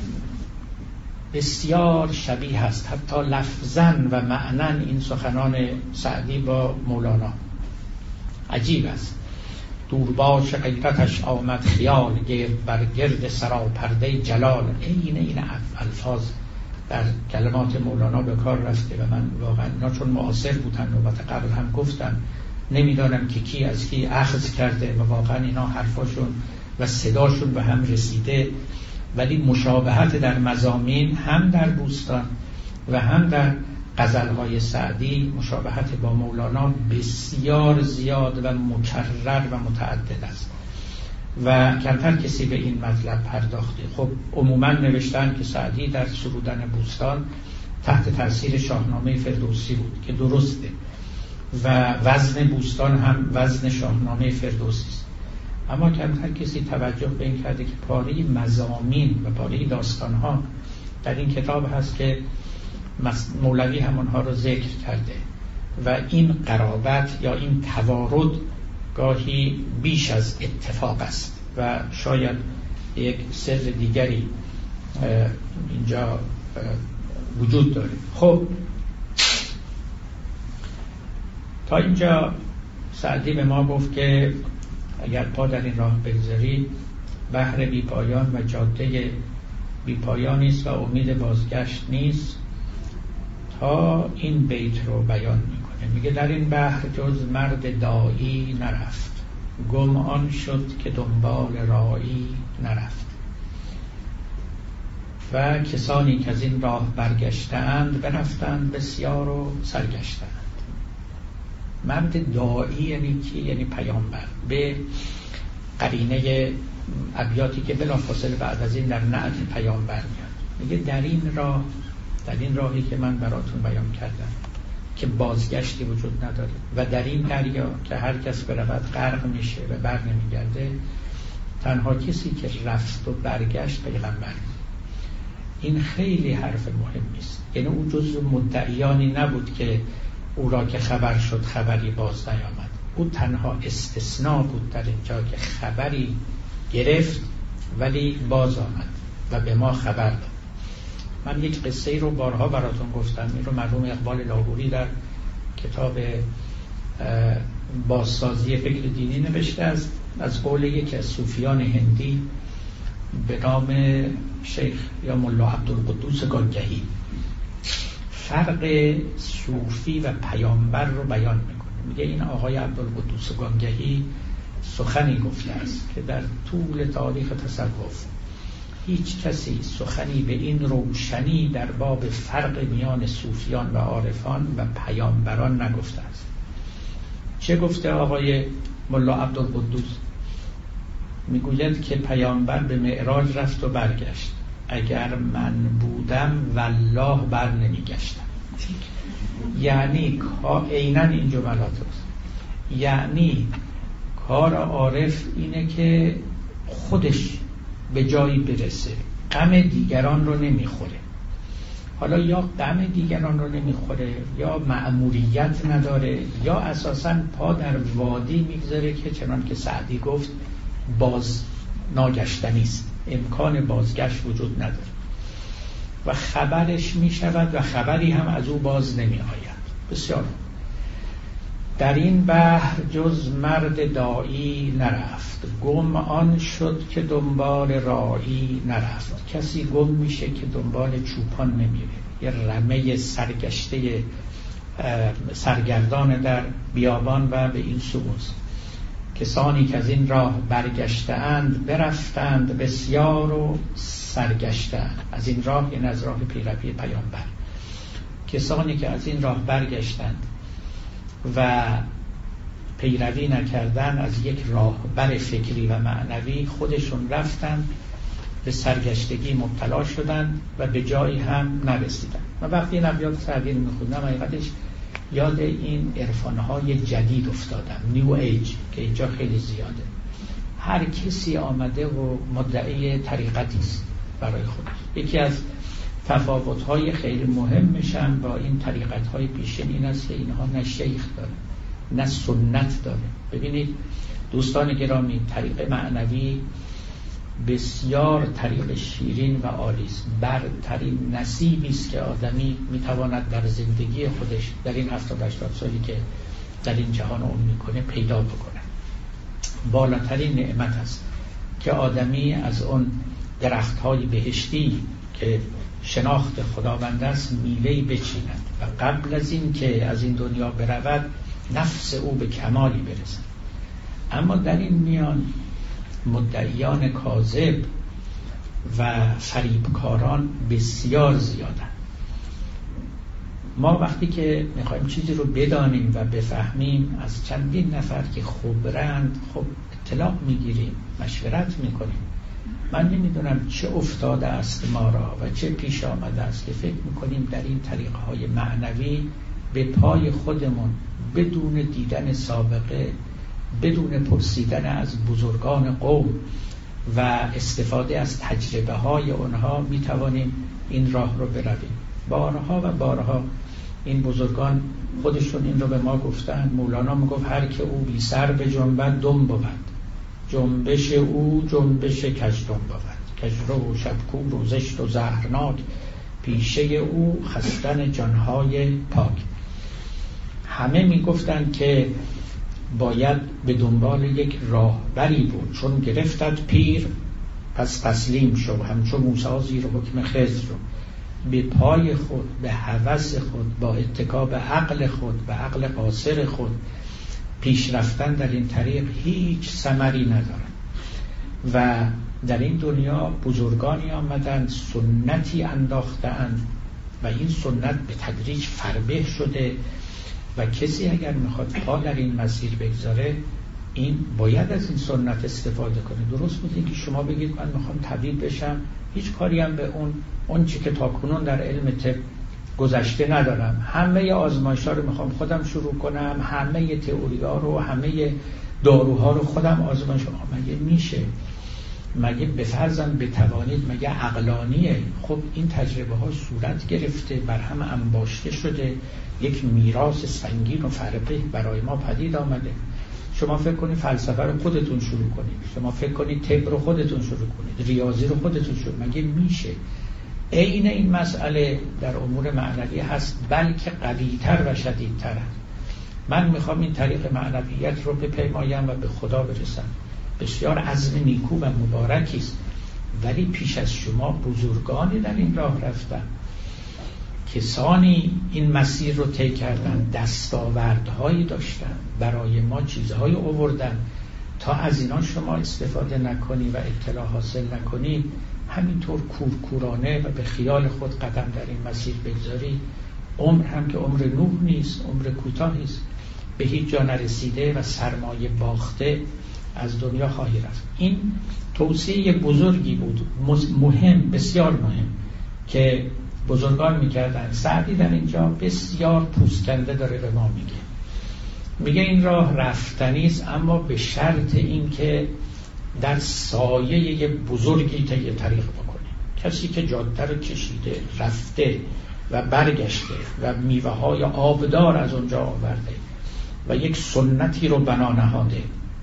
بسیار شبیه است حتی لفظاً و معناً این سخنان سعدی با مولانا. عجیب است. دورباش غیرتش آمد خیال، گرد بر گرد سراپرده جلال. این این الفاظ در کلمات مولانا به کار رفته و من واقعا اینا چون معاصر بودن نوبت قبل هم گفتم نمیدانم که کی از کی اخذ کرده و واقعا اینا حرفاشون و صداشون به هم رسیده، ولی مشابهت در مضامین هم در بوستان و هم در غزلهای سعدی مشابهت با مولانا بسیار زیاد و مکرر و متعدد است و کمتر کسی به این مطلب پرداخته. خب عموما نوشتن که سعدی در سرودن بوستان تحت تاثیر شاهنامه فردوسی بود که درسته و وزن بوستان هم وزن شاهنامه فردوسی است، اما کمتر کسی توجه به این کرده که پاره مضامین و پاره داستانها در این کتاب هست که مولوی همونها رو ذکر کرده و این قرابت یا این توارد گاهی بیش از اتفاق است و شاید یک سر دیگری اینجا وجود داره. خب تا اینجا سعدی به ما گفت که اگر پا در این راه بگذاری بحر بی پایان و جاده بی پایانی است و امید بازگشت نیست، تا این بیت رو بیان میکنه. میگه در این بحر جز مرد دایی نرفت، گم آن شد که دنبال رایی نرفت. و کسانی که از این راه برگشتند برفتند بسیار و سرگشتند. مرد دایی یعنی کی؟ یعنی پیامبر، به قرینه ابیاتی که بلافاصله بعد از این در نعت پیامبر میاد. میگه در این راه، در این راهی که من براتون بیان کردم که بازگشتی وجود نداره و در این دریا که هر کس برود غرق میشه و بر نمیگرده، تنها کسی که رفت و برگشت پیغمبر. این خیلی حرف مهمی است. یعنی او جزو مدعیانی نبود که او را که خبر شد خبری باز نیامد. او تنها استثناء بود در اینجا که خبری گرفت ولی باز آمد و به ما خبر داد. من یک قصه ای رو بارها براتون گفتم، این رو مرحوم اقبال لاهوری در کتاب بازسازی فکر دینی نوشته است، از قول یکی از صوفیان هندی به نام شیخ یا ملا عبدالقدوس گانگهی. فرق صوفی و پیامبر رو بیان میکنه. میگه این آقای عبدالقدوس گانگهی سخنی گفته است که در طول تاریخ تصوف هیچ کسی سخنی به این روشنی در باب فرق میان صوفیان و عارفان و پیامبران نگفته است. چه گفته آقای ملا عبدالقدوس؟ میگوید که پیامبر به معراج رفت و برگشت، اگر من بودم والله بر نمیگشتم. یعنی عیناً این جملات است. یعنی کار عارف اینه که خودش به جایی برسه، غم دیگران رو نمیخوره. حالا یا غم دیگران رو نمیخوره یا مأموریت نداره یا اساساً پا در وادی میگذاره که چنان که سعدی گفت باز ناگشتنی است، امکان بازگشت وجود نداره و خبرش میشود و خبری هم از او باز نمی آید. بسیار در این بحر جز مرد دایی نرفت، گم آن شد که دنبال رایی نرفت. کسی گم میشه که دنبال چوپان نمیره، یه رمه سرگشته سرگردان در بیابان و به این سوز. کسانی که از این راه برگشتند برفتند بسیار و سرگشتند. از این راه یعنی از راه پیروی پیامبر. کسانی که از این راه برگشتند و پیروی نکردن از یک راهبر فکری و معنوی، خودشون رفتن به سرگشتگی مبتلا شدن و به جایی هم نرسیدن. و وقتی این ابیات سعدی رو میخوندم حقیقتش یاد این عرفانهای جدید افتادم، نیو ایج، که اینجا خیلی زیاده. هر کسی آمده و مدعی طریقتی است برای خودش. یکی از تفاوت‌های خیلی مهمش هم با این طریقت‌های پیشین این است که اینها نه شیخ داره نه سنت داره. ببینید دوستان گرامی، طریق معنوی بسیار طریق شیرین و عالی است. برترین نصیبی است که آدمی میتواند در زندگی خودش در این هفتاد هشتاد سالی که در این جهان عمر میکنه پیدا بکنه. بالاترین نعمت است که آدمی از اون درخت‌های بهشتی که شناخت خداوند است میله‌ای بچیند و قبل از این که از این دنیا برود نفس او به کمالی برسد. اما در این میان مدعیان کاذب و فریبکاران بسیار زیادند. ما وقتی که میخوایم چیزی رو بدانیم و بفهمیم از چندین نفر که خبرند خب اطلاع میگیریم، مشورت میکنیم. من نمیدونم چه افتاده است ما را و چه پیش آمده است که فکر میکنیم در این طریقهای معنوی به پای خودمون بدون دیدن سابقه، بدون پرسیدن از بزرگان قوم و استفاده از تجربه های اونها میتوانیم این راه رو برویم. بارها و بارها این بزرگان خودشون این رو به ما گفتن. مولانا میگفت هر که او بی سر به جنبت دم بود، جنبش او جنبش کژدم بود. کژرو و شبکور و زشت و زهرناک، پیشه او خستن جانهای پاک. همه میگفتن که باید به دنبال یک راهبری بود، چون گرفتت پیر پس تسلیم شو، همچون موسی زیر حکم خضر رو. به پای خود، به هوس خود، با اتکا به عقل خود، به عقل قاصر خود پیش رفتن در این طریق هیچ ثمری ندارد. و در این دنیا بزرگانی آمدند، سنتی انداختند و این سنت به تدریج فربه شده و کسی اگر میخواد پا در این مسیر بگذاره این باید از این سنت استفاده کنه. درست بود این که شما بگید من میخوام طبیب بشم، هیچ کاری هم به اون اون چی که تا کنون در علم طب گذشته ندارم، همه آزمایش‌ها رو میخوام خودم شروع کنم، همه تئوری‌ها رو، همه داروها رو خودم آزمایش کنم. مگه میشه؟ مگه به فرضم بتوانید؟ مگه عقلانیه؟ خب این تجربه ها صورت گرفته، بر هم انباشته شده، یک میراث سنگین و فربه برای ما پدید آمده. شما فکر کنید فلسفه رو خودتون شروع کنید، شما فکر کنید طب رو خودتون شروع کنید، ریاضی رو خودتون شروع. مگه میشه؟ عین این مسئله در امور معنوی هست، بلکه قوی‌تر و شدیدتر است. من میخوام این طریق معنویت رو بپیمایم و به خدا برسم. بسیار عزم نیکو و مبارکی است، ولی پیش از شما بزرگانی در این راه رفتن، کسانی این مسیر رو طی کردن، دستاوردهایی داشتن، برای ما چیزهایی آوردن. تا از اینا شما استفاده نکنی و اطلاع حاصل نکنی، همینطور کورکورانه و به خیال خود قدم در این مسیر بگذاری، عمر هم که عمر نوح نیست، عمر کوتاهی است، به هیچ جا نرسیده و سرمایه باخته از دنیا خواهی رفت. این توصیه بزرگی بود، مهم، بسیار مهم که بزرگان میکردن. سعدی در اینجا بسیار پوستکنده داره به ما میگه، میگه این راه رفتنی است، اما به شرط این که در سایه یه بزرگی طی طریق بکنه. کسی که جاده رو کشیده، رفته و برگشته و میوه های آبدار از اونجا آورده و یک سنتی رو بنا نهاده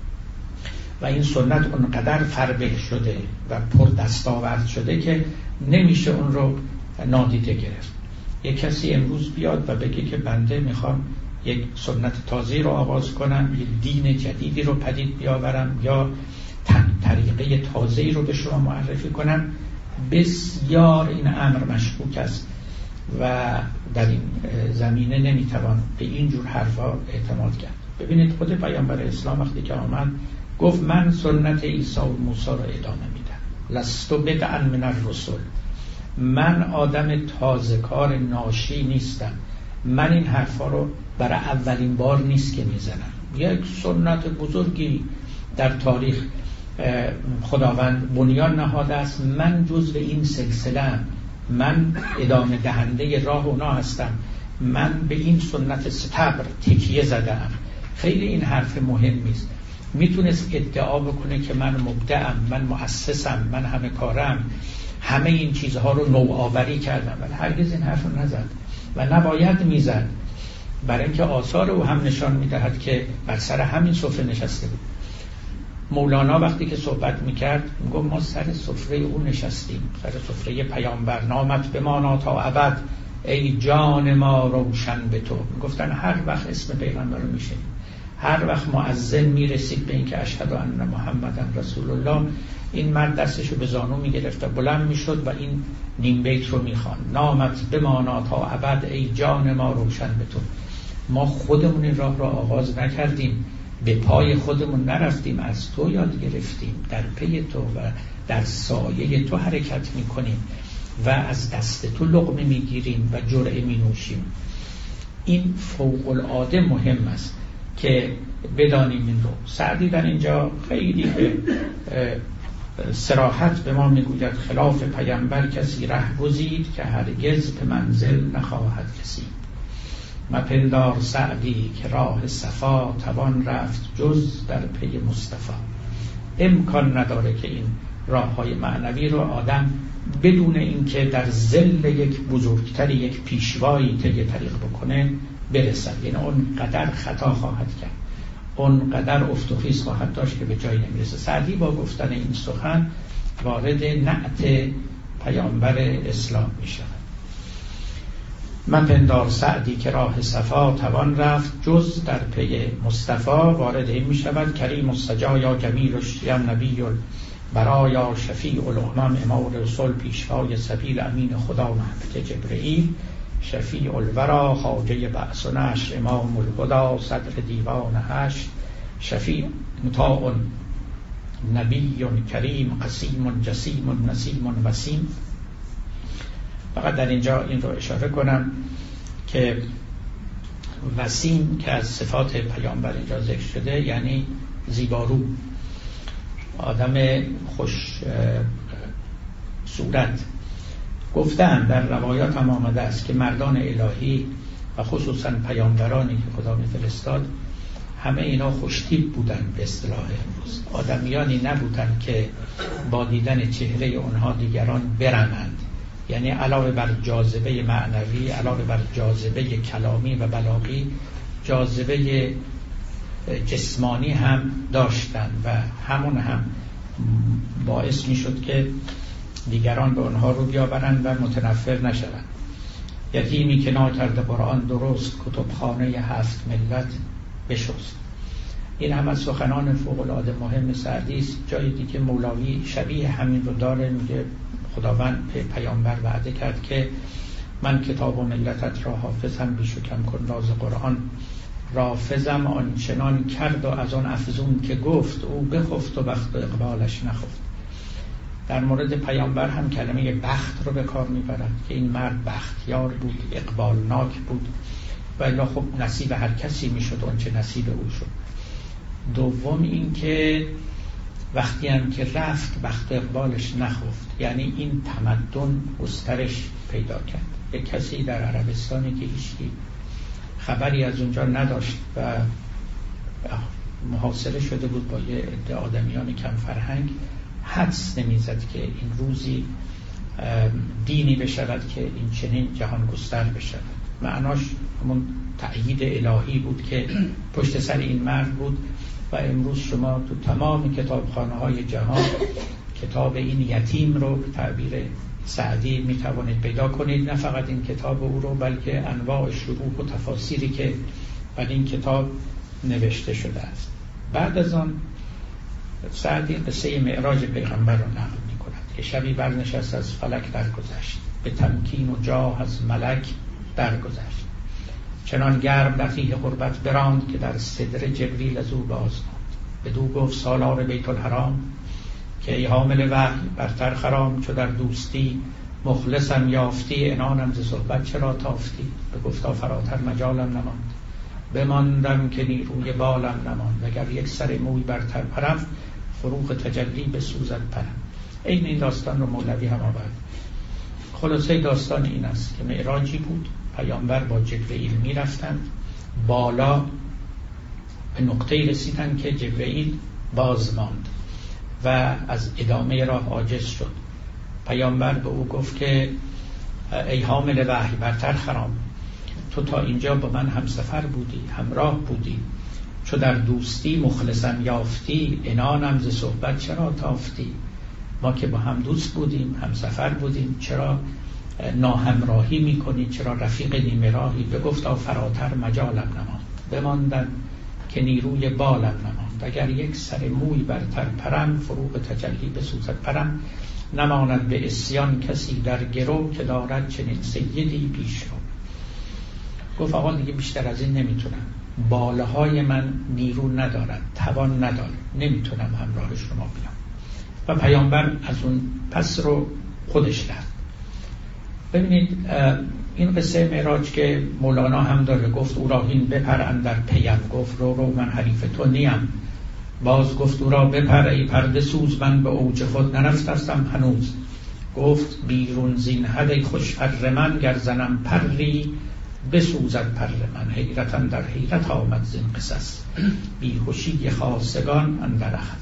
و این سنت اونقدر فربه شده و پر دستاورد شده که نمیشه اون رو نادیده گرفت. یک کسی امروز بیاد و بگه که بنده میخوام یک سنت تازه رو آغاز کنم، یک دین جدیدی رو پدید بیاورم یا طریقه تازه‌ای رو به شما معرفی کنم، بسیار این امر مشکوک است و در این زمینه نمیتوان به این جور حرفا اعتماد کرد. ببینید خود پیامبر اسلام وقتی که آمد گفت من سنت عیسی و موسی رو ادامه میدم، لست بدعا من الرسل، من آدم تازه کار ناشی نیستم، من این حرفا رو برای اولین بار نیست که میزنم. یک سنت بزرگی در تاریخ خداوند بنیان نهاده است، من جزو این سلسله، من ادامه دهنده راه اونا هستم، من به این سنت ستبر تکیه زدم. خیلی این حرف مهمی است. میتونست ادعا بکنه که من مبدعم، من مؤسسم، من همه کارم، همه این چیزها رو نوآوری کردم، ولی هرگز این حرف رو نزد و نباید میزد، برای اینکه آثار او هم نشان میدهد که بر سر همین سفره نشسته بود. مولانا وقتی که صحبت میکرد میگم ما سر سفره او نشستیم، سر سفره پیامبر. نامت بمانا تا ابد ای جان ما روشن به تو. میگفتن هر وقت اسم پیغمبر رو میشنیم، هر وقت مؤذن میرسید به اینکه اشهد ان محمدن رسول الله، این مرد دستشو به زانو میگرفت و بلند میشد و این نیم بیت رو میخوان: نامت بمانا تا ابد ای جان ما روشن به تو. ما خودمون این راه را آغاز نکردیم، به پای خودمون نرفتیم، از تو یاد گرفتیم، در پی تو و در سایه تو حرکت میکنیم و از دست تو لقمه میگیریم و جرعه مینوشیم. این فوق العاده مهم است که بدانیم این رو. سعدی در اینجا خیلی به صراحت به ما میگوید: خلاف پیامبر کسی ره گزید که هرگز به منزل نخواهد کسی. مپندار سعدی که راه صفا توان رفت جز در پی مصطفی. امکان نداره که این راه های معنوی رو آدم بدون اینکه در ظل یک بزرگتر، یک پیشوایی طی طریق بکنه برسد. یعنی اون قدر خطا خواهد کرد، اون قدر افت و خیز خواهد داشت که به جایی نمیرسه. سعدی با گفتن این سخن وارد نعت پیامبر اسلام می شود. مپندار سعدی که راه صفا توان رفت جز در پی مصطفی. وارد این می شود: کریم السجا یا جمیل الشیم نبی برایا شفیع الامم امام رسول پیشوای سبیل امین خدا محمد جبرئیل شفیع الورا خواجه بعث و نشر امام الهدا صدر دیوان هشت شفیع مطاع نبی کریم قسیم جسیم نسیم وسیم. فقط در اینجا این رو اشاره کنم که وسیم که از صفات پیامبر اینجا ذکر شده یعنی زیبارو، آدم خوش صورت. گفتن در روایات هم آمده است که مردان الهی و خصوصا پیامبرانی که خدا می‌فرستاد همه اینا خوشتیپ بودن به اصطلاح امروز. آدمیانی نبودن که با دیدن چهره اونها دیگران برمند. یعنی علاوه بر جاذبه معنوی، علاوه بر جاذبه کلامی و بلاغی، جاذبه جسمانی هم داشتن و همون هم باعث می شد که دیگران به اونها رو بیاورند و متنفر نشوند. یتیمی که ناکرده قرآن درست کتبخانه هفت ملت بشست. این هم از سخنان فوق العاده مهم سعدی است. جای دیگه مولوی شبیه همین رو داره، میگه خداوند به پیامبر وعده کرد که من کتاب و ملتت را حافظم، بیش و کم کن راز قرآن رافضم. آنچنان کرد و از آن افزون که گفت او بخفت و بخت و اقبالش نخفت. در مورد پیامبر هم کلمه بخت رو به کار میبرد که این مرد بختیار بود، اقبالناک بود و الا خب نصیب هر کسی میشد آنچه نصیب او شد. دوم این که وقتی هم که رفت بخت و اقبالش نخفت، یعنی این تمدن گسترش پیدا کرد. یک کسی در عربستانی که هیچی خبری از اونجا نداشت و محاصره شده بود با یه عده آدمیان کم فرهنگ، حدس نمیزد که این روزی دینی بشود که این چنین جهان گستر بشود. معناش همون تأیید الهی بود که پشت سر این مرد بود و امروز شما تو تمام کتابخانه های جهان کتاب این یتیم رو به تعبیر سعدی می توانید پیدا کنید. نه فقط این کتاب او رو بلکه انواع شروح و تفاسیری که بر این کتاب نوشته شده است. بعد از آن سعدی قصه معراج پیغمبر رو نقل می کند که شبی برنشست از فلک درگذشت، به تمکین و جاه از ملک درگذشت. چنان گرم در تیه قربت براند که در صدر جبریل از او باز ماند. بدو گفت سالار بیت الحرام که ای حامل وحی برتر خرام، چو در دوستی مخلصم یافتی، انانم ز صحبت چرا تافتی. به گفتا فراتر مجالم نماند، بماندم که نیروی بالم نماند. اگر یک سر موی برتر پرم، فروغ تجلی به سوزد پرم. این این داستان رو مولوی هم آورد. خلاصه داستان این است که معراجی بود، پیامبر با جبرئیل می رفتند، بالا به نقطه‌ای رسیدن که جبرئیل باز ماند و از ادامه راه عاجز شد. پیامبر به او گفت که ای حامل وحی برتر خرام، تو تا اینجا با من همسفر بودی، همراه بودی، چو در دوستی مخلصم یافتی، عنانم ز صحبت چرا تافتی. ما که با هم دوست بودیم، هم سفر بودیم، چرا ناهمراهی میکنی، چرا رفیق نیمه راهی. بگفتا فراتر مجالم نماند، بماندم که نیروی بالم نماند. اگر یک سر موی برتر پرم، فروغ تجلی بسوزد پرم. نماند به عصیان کسی در گرو، که دارد چنین سیدی پیش رو. گفت آقا دیگه بیشتر از این نمیتونم، بالهای من نیرو ندارد، توان ندارد، نمیتونم همراه شما بیام. و پیامبر از اون پس رو خودش رفت. ببینید این قصه معراج که مولانا هم داره، گفت او را هین بپر اندر پیم، گفت رو رو من حریف تو نیم. باز گفت او را بپر ای پرده سوز، من به اوج خود نرفتستم هنوز. گفت بیرون زین حد ای خوش پر من، گر زنم پری بسوزد پر من. حیرت اندر حیرت آمد زین قصص، بیهوشی خاصگان اندر اخذ.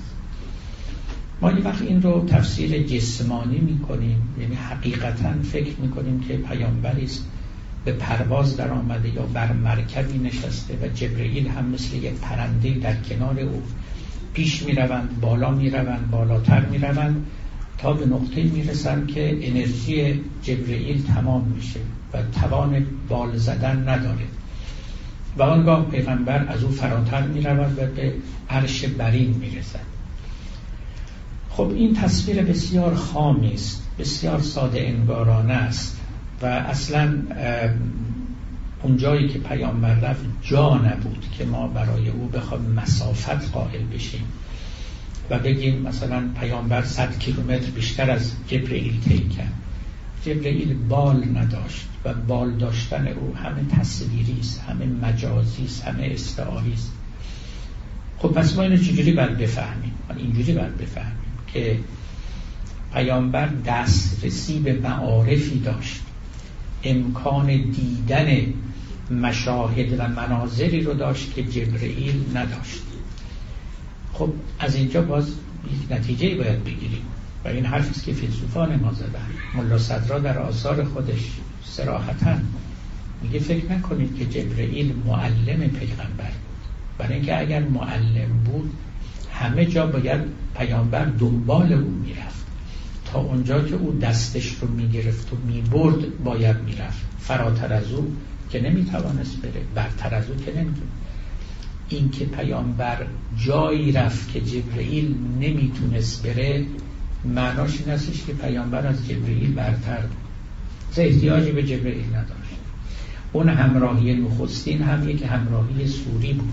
ما یه وقت این رو تفسیر جسمانی میکنیم، یعنی حقیقتا فکر میکنیم که پیامبری است به پرواز در آمده یا بر مرکبی نشسته و جبرئیل هم مثل یک پرنده در کنار او پیش میروند، بالا میروند، بالاتر میروند تا به نقطه میرسن که انرژی جبرئیل تمام میشه و توان بال زدن نداره و آنگاه پیغمبر از او فراتر میرود و به عرش برین میرسد. خب این تصویر بسیار خامی است، بسیار ساده انگارانه است و اصلا اون جایی که پیامبر رفت جا نبود که ما برای او بخوام مسافت قائل بشیم و بگیم مثلا پیامبر صد کیلومتر بیشتر از جبرئیل طی کرد. جبرئیل بال نداشت و بال داشتن او همه تصویری است، همه مجازی است، همه استعاری است. خب پس ما اینو چجوری باید بفهمیم؟ اینجوری باید بفهمیم که پیامبر دسترسی به معارفی داشت، امکان دیدن مشاهد و مناظری رو داشت که جبرئیل نداشت. خب از اینجا باز یک نتیجه باید بگیریم و این حرفی است که فیلسوفان ما زدن. ملا صدرا در آثار خودش صراحتاً میگه فکر نکنید که جبرئیل معلم پیغمبر بود، برای اینکه اگر معلم بود همه جا باید پیامبر دنبال او میرفت، تا اونجا که او دستش رو میگرفت و میبرد باید میرفت، فراتر از او که نمیتوانست بره، برتر از او که نمیتونه. این که پیامبر جایی رفت که جبرئیل نمیتونست بره، معناش این هستش که پیامبر از جبرئیل برتر بود، احتیاجی به جبرئیل نداشت. اون همراهی نخستین هم یک همراهی سوری بود.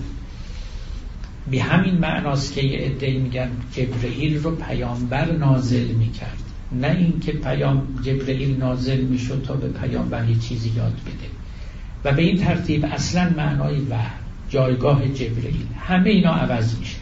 به همین معناست که یه عده‌ای میگن جبرئیل رو پیامبر نازل میکرد، نه این که پیام جبرئیل نازل میشد تا به پیامبر یه چیزی یاد بده و به این ترتیب اصلا معنای وحی، جایگاه جبرئیل، همه اینا عوض میشه.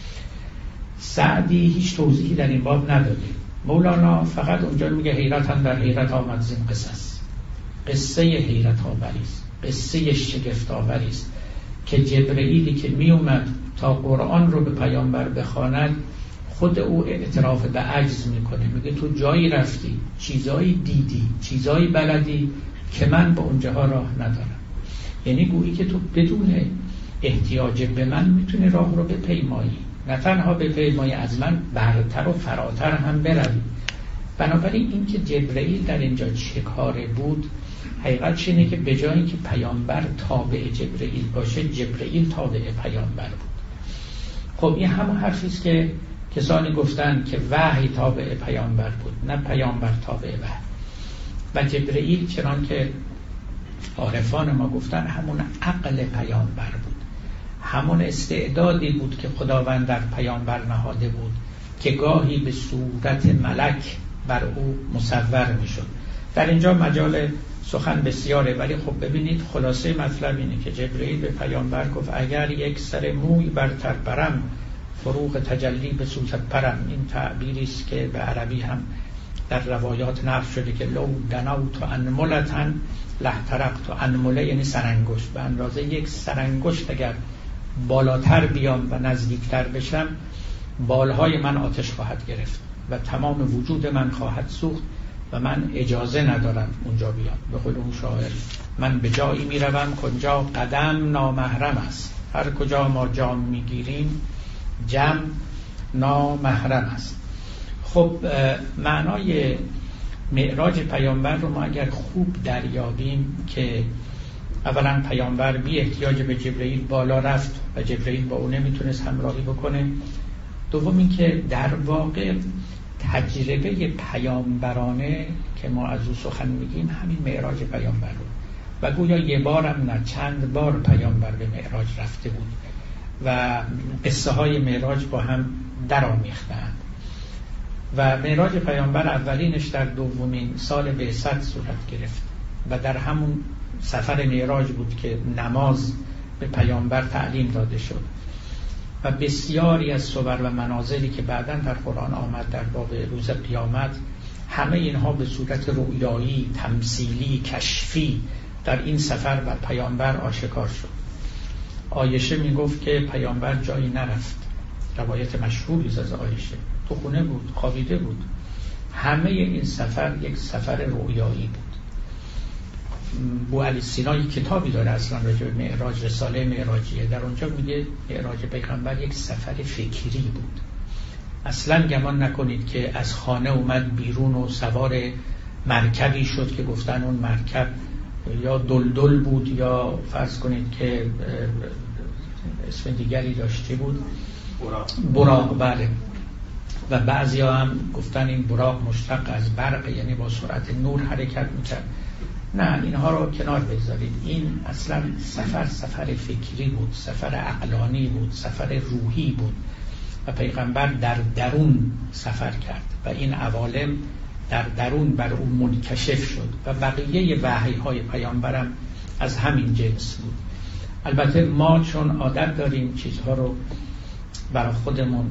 سعدی هیچ توضیحی در این باب نداده. مولانا فقط اونجا میگه حیرت اندر حیرت آمد زین قصص. قصه حیرت آوری است، قصه شگفت آوری است که جبرئیلی که می اومد تا قرآن رو به پیامبر بخواند، خود او اعتراف به عجز میکنه، میگه تو جایی رفتی، چیزایی دیدی، چیزایی بلدی که من به اونجاها راه ندارم. یعنی گویی که تو بدون احتیاج به من میتونی راه رو بپیمایی، نه تنها بپیمایی، از من برتر و فراتر هم بروی. بنابراین این که جبرئیل در اینجا چه کاره بود، حقیقتش اینه که به جایی که پیامبر تابع جبرئیل باشه، جبرئیل تابع پیامبر بود. خب این همون حرفی است که کسانی گفتن که وحی تابع پیامبر بود، نه پیامبر تابع وحی. و جبرئیل چنان که عارفان ما گفتن همون عقل پیامبر بود، همون استعدادی بود که خداوند در پیامبر نهاده بود که گاهی به صورت ملک بر او مصور میشد. در اینجا مجال سخن بسیاره، ولی خب ببینید خلاصه مطلب اینه که جبرئیل به پیامبر گفت اگر یک سر موی برتر برم، فروغ تجلی به سوزد پرم. این تعبیری است که به عربی هم در روایات نقل شده که لو دنوت انملتن لحترقت. انمله یعنی سرانگشت، به اندازه یک سرانگشت اگر بالاتر بیام و نزدیکتر بشم، بالهای من آتش خواهد گرفت و تمام وجود من خواهد سوخت و من اجازه ندارم اونجا بیام. به قول اون شاعر من به جایی میروم کجا قدم نامحرم است، هر کجا ما جام میگیریم جم نامحرم است. خب معنای معراج پیامبر رو ما اگر خوب دریابیم که اولا پیامبر بی احتیاج به جبرئیل بالا رفت و جبرئیل با او نمیتونست همراهی بکنه. دوم این که در واقع تجربه پیامبرانه که ما از او سخن میگیم همین معراج پیامبر رو و گویا یه بارم نه چند بار پیامبر به معراج رفته بود و قصه های معراج با هم درآمیختند و معراج پیامبر اولینش در دومین سال بعثت صورت گرفت و در همون سفر معراج بود که نماز به پیامبر تعلیم داده شد و بسیاری از صور و مناظری که بعداً در قرآن آمد در باب روز قیامت همه اینها به صورت رؤیایی، تمثیلی، کشفی در این سفر بر پیامبر آشکار شد. عایشه می گفت که پیامبر جایی نرفت. روایت مشهوری از عایشه، تو خونه بود، خوابیده بود. همه این سفر یک سفر رؤیایی بود. بوعلی سینا کتابی داره اصلا راجع به معراج، رساله معراجیه، در اونجا میگه معراج پیغمبر یک سفر فکری بود. اصلا گمان نکنید که از خانه اومد بیرون و سوار مرکبی شد که گفتن اون مرکب یا دلدل بود یا فرض کنید که اسم دیگری داشته بود، براق. براق بله. و بعضی ها هم گفتن این براق مشتق از برق، یعنی با سرعت نور حرکت میکرد. نه، اینها رو کنار بگذارید. این اصلا سفر سفر فکری بود، سفر عقلانی بود، سفر روحی بود و پیغمبر در درون سفر کرد و این عوالم در درون بر اون منکشف شد و بقیه وحی های پیامبرم از همین جنس بود. البته ما چون عادت داریم چیزها رو برای خودمون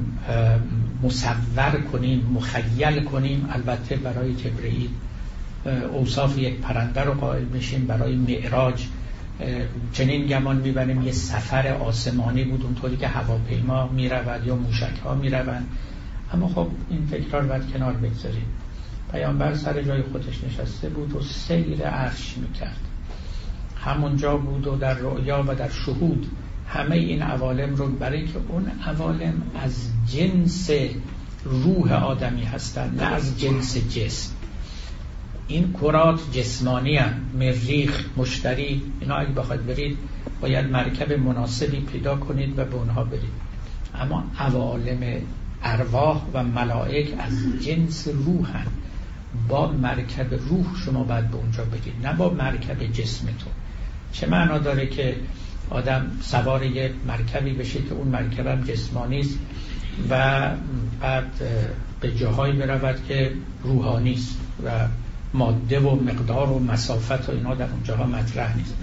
مصور کنیم، مخیل کنیم، البته برای جبرئیل اوصاف یک پرنده رو قائل بشیم، برای معراج چنین گمان میبریم یه سفر آسمانی بود اونطوری که هواپیما میرود یا موشک ها میروند. اما خب این فکرها رو باید کنار بگذاریم. پیامبر سر جای خودش نشسته بود و سیر عرش میکرد، همونجا بود و در رؤیا و در شهود همه این عوالم رو، برای که اون عوالم از جنس روح آدمی هستند نه از جنس جسم. این کرات جسمانی هم، مریخ، مشتری، اینا اگه بخواید برید باید مرکب مناسبی پیدا کنید و به اونها برید. اما عوالم ارواح و ملائک از جنس روح هم. با مرکب روح شما باید به اونجا برید، نه با مرکب جسمتون. چه معنا داره که آدم سوار یک مرکبی بشه که اون مرکب هم جسمانی است و بعد به جاهایی برود که روحانی است و ماده و مقدار و مسافت و اینا در اونجاها مطرح نیست.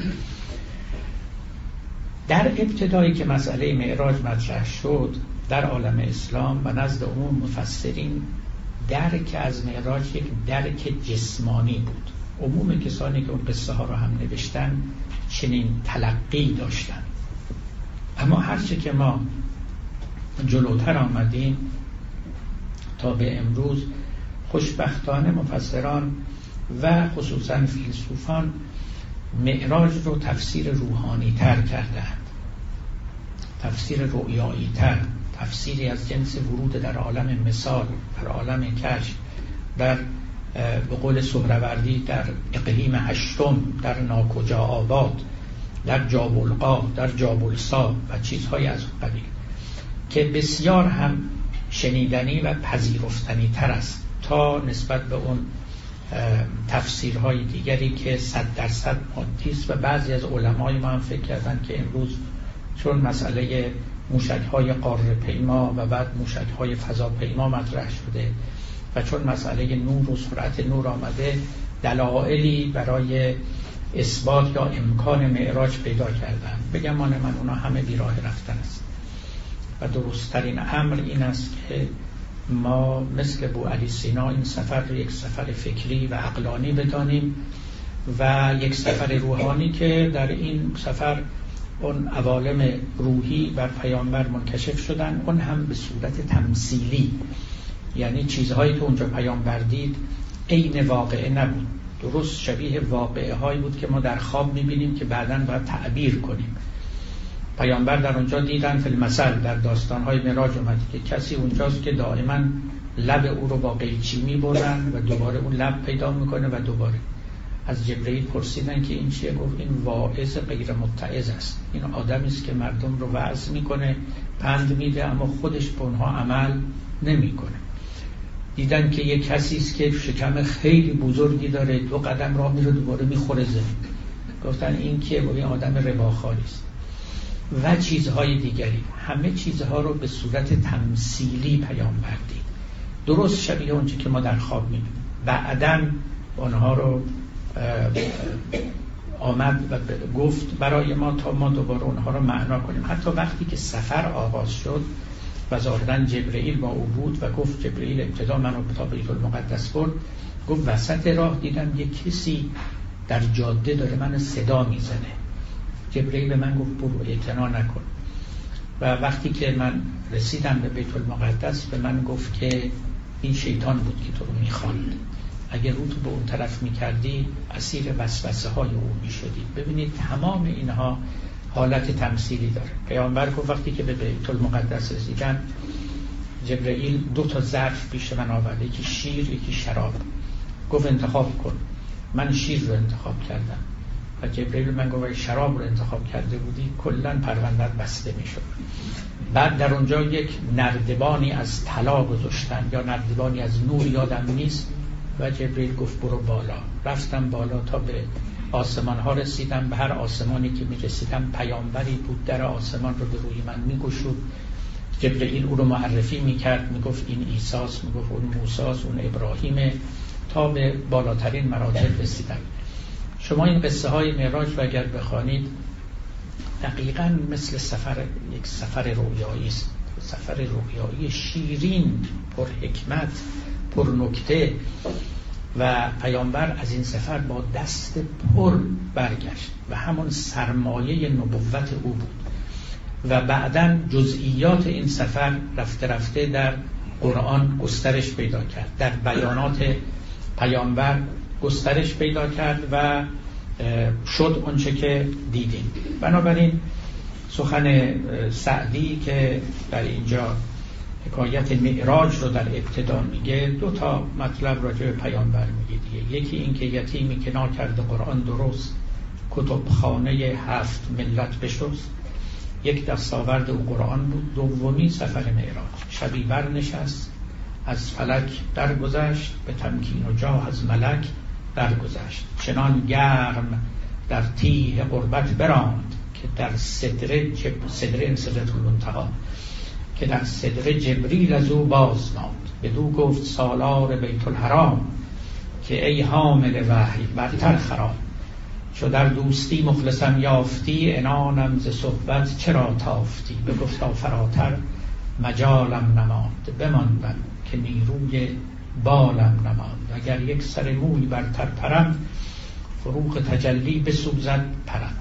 در ابتدایی که مسئله معراج مطرح شد در عالم اسلام و نزد عموم مفسرین، درک از معراج یک درک جسمانی بود. عموم کسانی که اون قصه ها رو هم نوشتن چنین تلقی داشتن. اما هرچه که ما جلوتر آمدیم تا به امروز، خوشبختانه مفسران و خصوصا فیلسوفان معراج رو تفسیر روحانی تر کردند، تفسیر رؤیایی تر، تفسیری از جنس ورود در عالم مثال، در عالم کشف، در به قول سهروردی در اقلیم هشتم، در ناکجا آباد، در جابلقا، در جابلسا و چیزهای از قبیل که بسیار هم شنیدنی و پذیرفتنی تر است تا نسبت به اون تفسیرهای دیگری که صد درصد مادی است. و بعضی از علمای ما هم فکر کردن که امروز چون مسئله موشک‌های قاره پیما و بعد موشک‌های فضاپیما مطرح شده و چون مسئله نور و سرعت نور آمده، دلایلی برای اثبات یا امکان معراج پیدا کردن. بگم من من اونا همه بیراه رفتن است و درست‌ترین امر این است که ما مثل بوعلی سینا این سفر رو یک سفر فکری و عقلانی بدانیم و یک سفر روحانی که در این سفر اون عوالم روحی بر پیامبر منکشف شدن، اون هم به صورت تمثیلی، یعنی چیزهایی که اونجا پیامبر دید عین واقعه نبود، درست شبیه واقعه هایی بود که ما در خواب میبینیم که بعداً باید تعبیر کنیم. پیامبر در اونجا دیدن فی المثل در داستان‌های معراج اومده که کسی اونجاست که دائما لب او رو با قیچی می‌برن و دوباره اون لب پیدا میکنه و دوباره. از جبرئیل پرسیدن که این چیه؟ گفت این واعظ غیر متعظ است، این آدمی است که مردم رو وعظ میکنه، پند میده، اما خودش به اونها عمل نمیکنه. دیدن که یک کسی است که شکم خیلی بزرگی داره، دو قدم راه میره دوباره میخوره زمین. گفتن این که این آدم رباخواری است و چیزهای دیگری. همه چیزها رو به صورت تمثیلی پیامبر دید، درست شبیه اونچه که ما در خواب میبینیم. بعداً آنها رو آمد و گفت برای ما تا ما دوباره اونها رو معنا کنیم. حتی وقتی که سفر آغاز شد و ظاهراً جبرئیل با او بود و گفت جبرئیل ابتدا منو تا بیت المقدس برد، گفت وسط راه دیدم یک کسی در جاده داره من صدا میزنه. جبرئیل به من گفت برو، اعتنا نکن. و وقتی که من رسیدم به بیت المقدس به من گفت که این شیطان بود که تو رو میخواند، اگر رو تو به اون طرف میکردی اسیر وسوسه های او میشدی. ببینید تمام اینها حالت تمثیلی داره. پیامبر گفت وقتی که به بیت المقدس رسیدن جبرئیل دو تا ظرف پیش من آورد، یکی شیر یکی شراب. گفت انتخاب کن. من شیر رو انتخاب کردم و جبرئیل من گفت شراب رو انتخاب کرده بودی کلا پرونده‌ات بسته میشد. بعد در اونجا یک نردبانی از طلا گذاشتن یا نردبانی از نور، یادم نیست، و جبرئیل گفت برو بالا. رفتم بالا تا به آسمان ها رسیدم. به هر آسمانی که می رسیدم پیامبری بود در آسمان رو به روی من می گشود. جبرئیل او رو معرفی می کرد، می گفت این عیساست، می گفت اون موساست، اون ابراهیمه، تا به بالاترین مراتب رسیدم. شما این قصه های معراج رو اگر بخوانید دقیقاً مثل سفر یک سفر رویایی است، سفر رویایی شیرین، پر حکمت، پر نکته. و پیامبر از این سفر با دست پر برگشت و همون سرمایه نبوت او بود. و بعداً جزئیات این سفر رفته رفته در قرآن گسترش پیدا کرد، در بیانات پیامبر گسترش پیدا کرد و شد اونچه که دیدیم. بنابراین سخن سعدی که در اینجا حکایت معراج رو در ابتدا میگه دو تا مطلب راجع به پیامبر میگه دیگه. یکی این که یتیمی که ناکرد قرآن درست، کتبخانه هفت ملت بشست. یک دستاورد او قرآن بود. دومی سفر معراج. شبی برنشست از فلک درگذشت، به تمکین و جاه از ملک درگذشت. چنان گرم در تیه قربت براند که در صدره جب... صدره صدرة المنتهی که در صدره جبریل از او باز ماند. بدو گفت سالار بیت الحرام که ای حامل وحی برتر خرام. چو در دوستی مخلصم یافتی، عنانم ز صحبت چرا تافتی. بگفتا فراتر مجالم نماند، بماندم که نیروی بالم نماند. اگر یک سر موی برتر پرم، فروغ تجلی بسوزد پرم.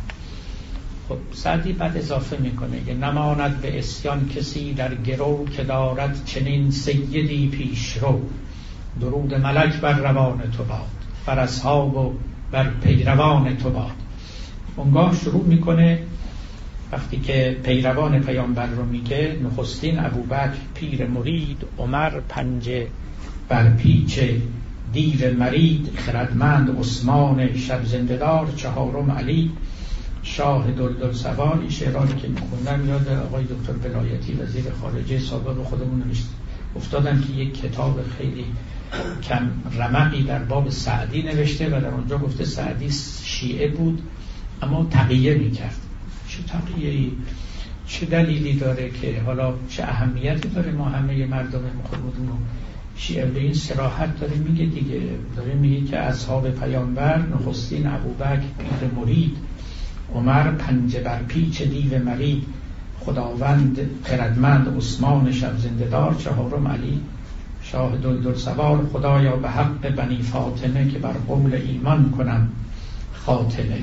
خب سعدی بعد اضافه میکنه که نماند به اسیان کسی در گرو، که دارد چنین سیدی پیش رو. درود ملک بر روان تو باد، بر اصحاب و بر پیروان تو باد. اونگاه شروع میکنه وقتی که پیروان پیامبر رو میگه، نخستین ابوبکر پیر مرید، عمر پنجه بر پیچ دیو مرید، خردمند عثمان شب زنده‌دار، چهارم علی شاه دلدل سوار. این شعرانی که میخوندم یاد آقای دکتر ولایتی وزیر خارجه سابق خودمون نوشت افتادم که یک کتاب خیلی کم رمقی در باب سعدی نوشته و در اونجا گفته سعدی شیعه بود اما تقیه میکرد. چه تقیه‌ای، چه دلیلی داره که حالا چه اهمیتی داره ما همه مردم خودمون شیعه؟ به این صراحت داره میگه دیگه، داره میگه که اصحاب پیامبر نخستین ابوبکر پیر مرید، عمر پنجه بر پیچ دیو مرید، خداوند خردمند عثمان شب زنده‌دار، چهارم علی شاه دلدل سوار. خدایا به حق بنی فاطمه که بر قول ایمان کنم خاتمه.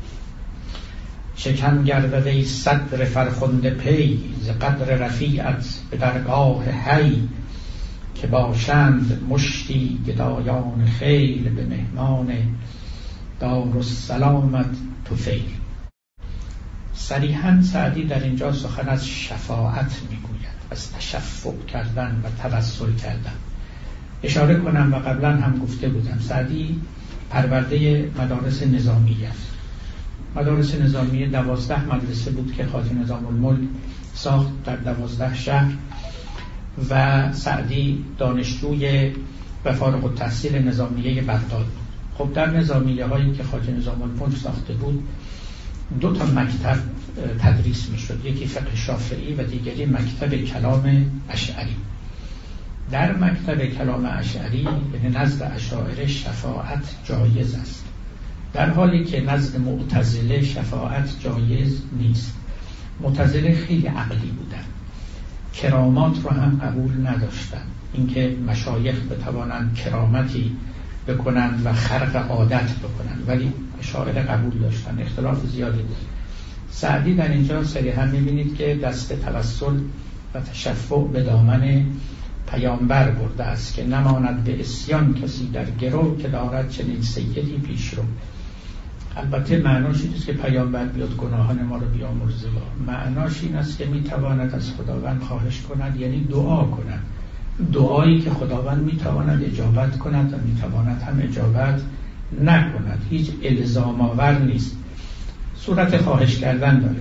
شکن گردد ای صدر فرخنده پی، ز قدر رفیعت به درگاه حی. که باشند مشتی گدایان خیل، به مهمان دارالسلامت طفیل. صریحاً سعدی در اینجا سخن از شفاعت میگوید، از تشفع کردن و توسل کردن. اشاره کنم و قبلا هم گفته بودم سعدی پرورده مدارس نظامیه است. مدارس نظامیه دوازده مدرسه بود که خواجه نظام الملک ساخت در دوازده شهر و سعدی دانشجوی و فارغ التحصیل نظامیه بغداد بود. خب در نظامیه هایی که خواجه نظام الملک ساخته بود دو تا مکتب تدریس می شد، یکی فقه شافعی و دیگری مکتب کلام اشعری. در مکتب کلام اشعری به نزد اشاعره شفاعت جایز است، در حالی که نزد معتزله شفاعت جایز نیست. معتزله خیلی عقلی بودن، کرامات رو هم قبول نداشتن، اینکه مشایخ بتوانند کرامتی بکنند و خرق عادت بکنند، ولی اشاعره قبول داشتن. اختلاف زیادی بود. سعدی در اینجا صریحا می‌بینید که دست توسل و تشفع به دامن پیامبر برده است که نماند به عصیان کسی در گرو، که دارد چنین سیدی پیش رو. البته معناش این است که پیامبر بیاد گناهان ما رو بیامرزه، معناش این است که میتواند از خداوند خواهش کند، یعنی دعا کند، دعایی که خداوند میتواند اجابت کند و میتواند هم اجابت نکند، هیچ الزام آور نیست، صورت خواهش کردن داره.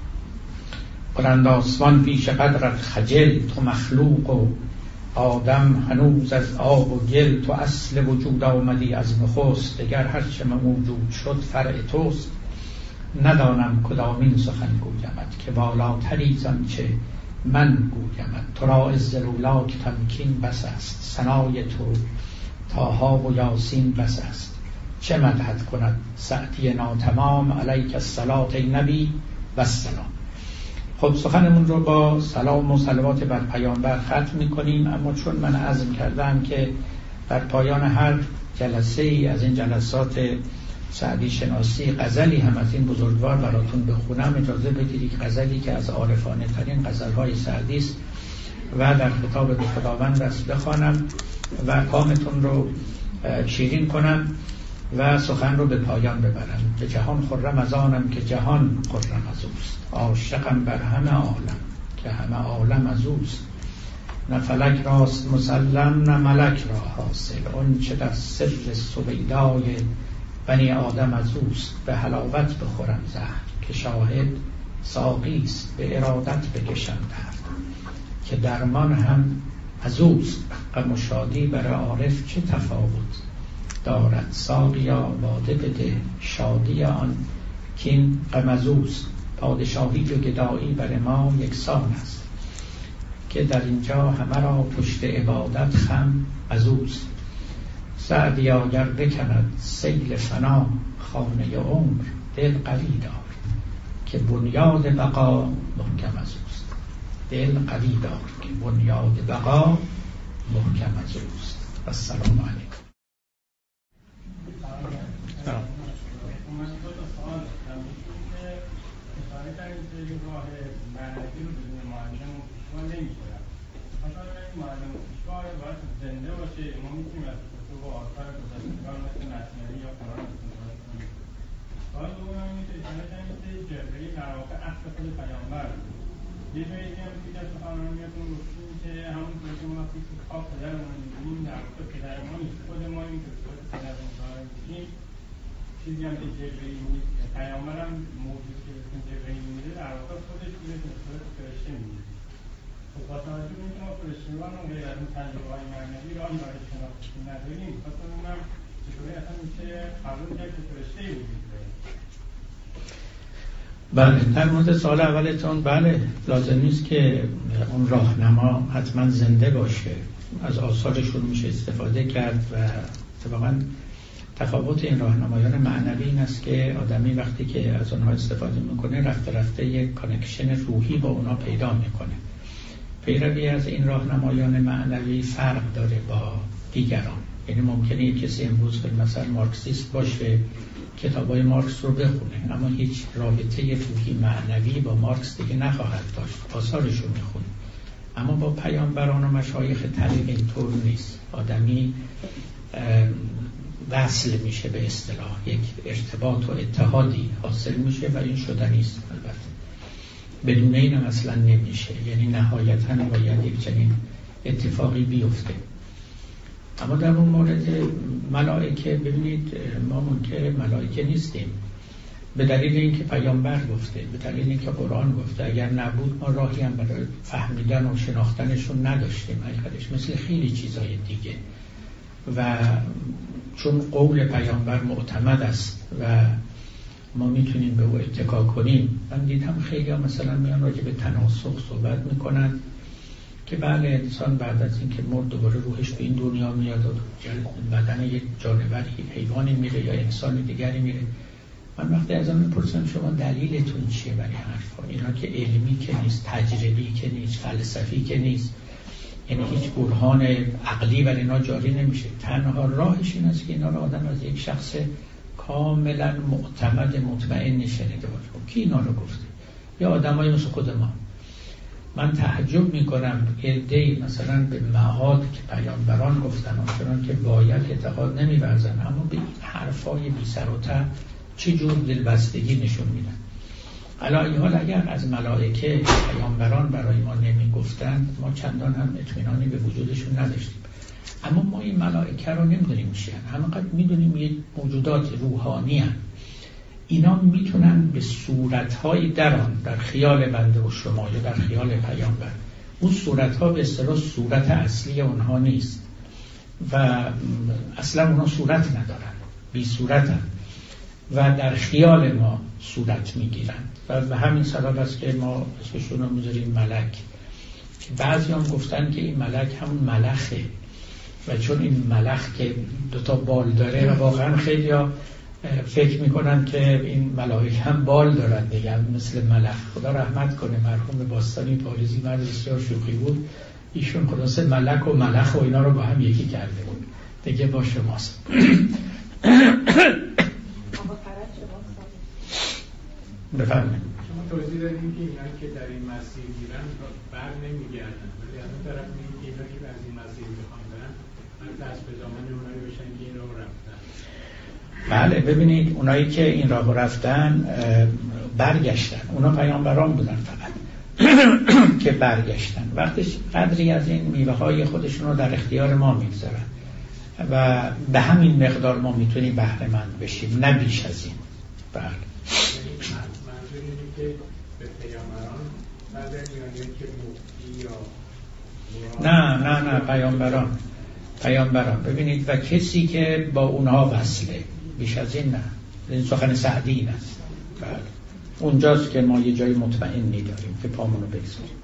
بلند آسمان پیش قدرت خجل، تو مخلوق و آدم هنوز از آب و گل، تو اصل وجود آمدی از نخست، دگر هرچه موجود شد فرع توست. ندانم کدامین سخن گویمت، که بالاتری زآنچه من گویمت. تو را عز لولاک تمکین بس است، ثنای تو طاها و یاسین بس است. چه مدحت کند سعدی ناتمام، علیک الصلاة ای نبی و السلام. خب سخنمون رو با سلام و صلوات بر پیامبر ختم می‌کنیم، اما چون من عزم کردم که در پایان هر جلسه ای از این جلسات سعدی شناسی غزلی هم از این بزرگوار براتون بخونم، اجازه بدید یک غزلی که از عارفانه ترین غزل‌های سعدی است و در خطاب به خداوند است بخوانم و کامتون رو شیرین کنم و سخن رو به پایان ببرم. به جهان خرم از آنم که جهان خرم از اوست، عاشقم بر همه عالم که همه عالم از اوست. نه فلک راست مسلم نه ملک را حاصل، اون چه در سر سویدای بنی آدم از اوست. به حلاوت بخورم زهر که شاهد ساقی است، به ارادت بکشم درد که درمان هم از اوست. غم و شادی برای عارف چه تفاوت دارد، ساقیا باده بده شادی آن کین غم از اوست. پادشاهی و گدایی بر ما یکسان است، که در اینجا همه را پشت عبادت خم از اوست. سعدی اگر بکند سیل فنا خانه عمر، دل قوی دار که بنیاد بقا محکم از اوست. دل قوی دار که بنیاد بقا محکم از اوست. السلام علیکم. معلم اشکال باید زنده باشه. ما میتونیم از کتب و آثار گذشتگان مثل مثنوی یا قرآن استفاده کنیم. سوال دوم هم این که اشاره کردیم که جبرئیل در واقع اصل خود پیامبر بود. یه جایی دیگه هم که از سخنرانیاتون گفتیم که همونطور که ما وقتی که خواب پدرمون می‌بینیم در واقع پدر ما نیست، خود ما این که صورت پدرمون ظاهر می‌شیم. چیزی هم که جبرئیل نیست، پیامبر هم موجود که اسم جبرئیل میده در واقع خودش میره که صورت فرشته میده. با توجه به اینکه ما فرشتگان رو غیر از این تجربه‌های معنوی را برای شناختی نداریم، خواستم ببینم چطوری اصلا میشه قبول کرد که فرشته‌ای وجود داره. بله، در مورد سوال اولتون، بله لازم نیست که اون راهنما حتما زنده باشه، از آثارشون میشه استفاده کرد و اتفاقاً تفاوت این راهنمایان معنوی این است که آدمی وقتی که از اونها استفاده میکنه رفته رفته یک کانکشن روحی با اونها پیدا میکنه. پیروی از این راهنمایان معنوی فرق داره با دیگران. یعنی ممکنه یک کسی امروز مثلا مارکسیست باشه، کتابای مارکس رو بخونه، اما هیچ رابطه روحی معنوی با مارکس دیگه نخواهد داشت، آثارش رو میخونه. اما با پیامبران و مشایخ طریق اینطور نیست. آدمی وصل میشه، به اصطلاح یک ارتباط و اتحادی حاصل میشه و این شدنی است. البته بدون این هم اصلا نمیشه، یعنی نهایتاً باید یک چنین اتفاقی بیفته. اما در اون مورد ملائکه ببینید، ما منکر ملائکه نیستیم، به دلیل اینکه پیامبر گفته، به دلیل اینکه قرآن گفته. اگر نبود ما راهی هم برای فهمیدن و شناختنشون نداشتیم حقیقتش، مثل خیلی چیزای دیگه. و چون قول پیامبر معتمد است و ما میتونیم به او اتکا کنیم. من دیدم خیلی ها مثلا میان راجع به تناسخ صحبت میکنن که بله انسان بعد از اینکه مرد دوباره روحش به این دنیا میاد و بدن یک جانوری، حیوانی میره یا انسان دیگری میره. من وقتی ازم میپرسم شما دلیلتون چیه برای حرفا؟ اینا که علمی که نیست، تجربی که نیست، فلسفی که نیست، یعنی هیچ برهان عقلی برای اینا جاری نمیشه. تنها راهش این است که اینا رو آدم از یک شخص کاملا معتمد مطمئن شنیده باشه. کی اینا رو گفته؟ یا آدمای مثل خود ما. من تعجب میکنم عده‌ای مثلا به معاد که پیامبران گفتن آنچنان که باید اعتقاد نمی‌ورزن، اما به این حرفای بی سر و ته چه جور دلبستگی نشون میدن. علی حال اگر از ملائکه پیامبران برای ما نمیگفتند، ما چندان هم اطمینانی به وجودشون نداشتیم. اما ما این ملائکه رو نمیدونیم چی هستند، همینقدر میدونیم یک موجودات روحانی هستند. اینا میتونن به صورت‌های دران در خیال بنده و شما یا در خیال پیامبر، اون صورت‌ها به اصطلاح صورت اصلی اونها نیست و اصلا اونها صورت ندارن، بی صورتن و در خیال ما صورت میگیرن و به همین سبب است که ما اسمشون رو میذاریم ملک. بعضی هم گفتن که این ملک همون ملخه و چون این ملخ که دوتا بال داره و واقعا خیلی ها فکر میکنن که این ملائکه هم بال دارن دیگه، مثل ملخ. خدا رحمت کنه مرحوم باستانی پاریزی، مرد بسیار شوخی بود، ایشون خلاصه ملک و ملخ و اینا رو با هم یکی کرده بود دیگه. با شماست. بفرمایید. شما توضیح دادیم که اینا که در این مسیر میرن بر نمیگردن، ولی از اون طرف میگیم که اینا که از این مسیر بخوان برن من دست به دامن اونایی بشن که این راه رفتن. بله ببینید، اونایی که این راه رفتن برگشتن، اونا پیامبران بودن فقط که برگشتن. وقتی قدری از این میوه های خودشون رو در اختیار ما میگذارن و به همین مقدار ما میتونیم بهره مند بشیم، نه بیش از این. بله. منظور اینه که به پیامبران بعد میگن که مفتی یا نه نه نه پیامبران پیامبران ببینید، و کسی که با اونها وصله، بیش از این نه. این سخن سعدی این است. بله. اونجاست که ما یه جای مطمئنی داریم که پامونو بگذاریم.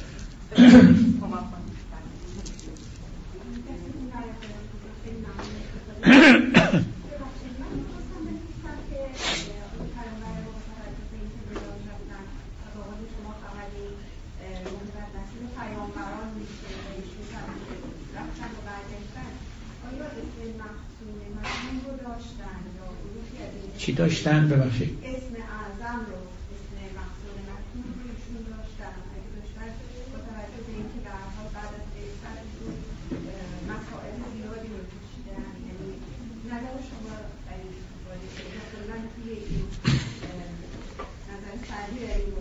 چی داشتن؟ ببخشید. اسم اعظم رو، اسم مقصود مکتوب رو ایشون داشتن. اگه داشتن با توجه به اینکه در حال بعد از بعثتشون مسائل زیادی رو کشیدن، یعنی نظر شما در این باره که مثلا توی این نظر سعدی در این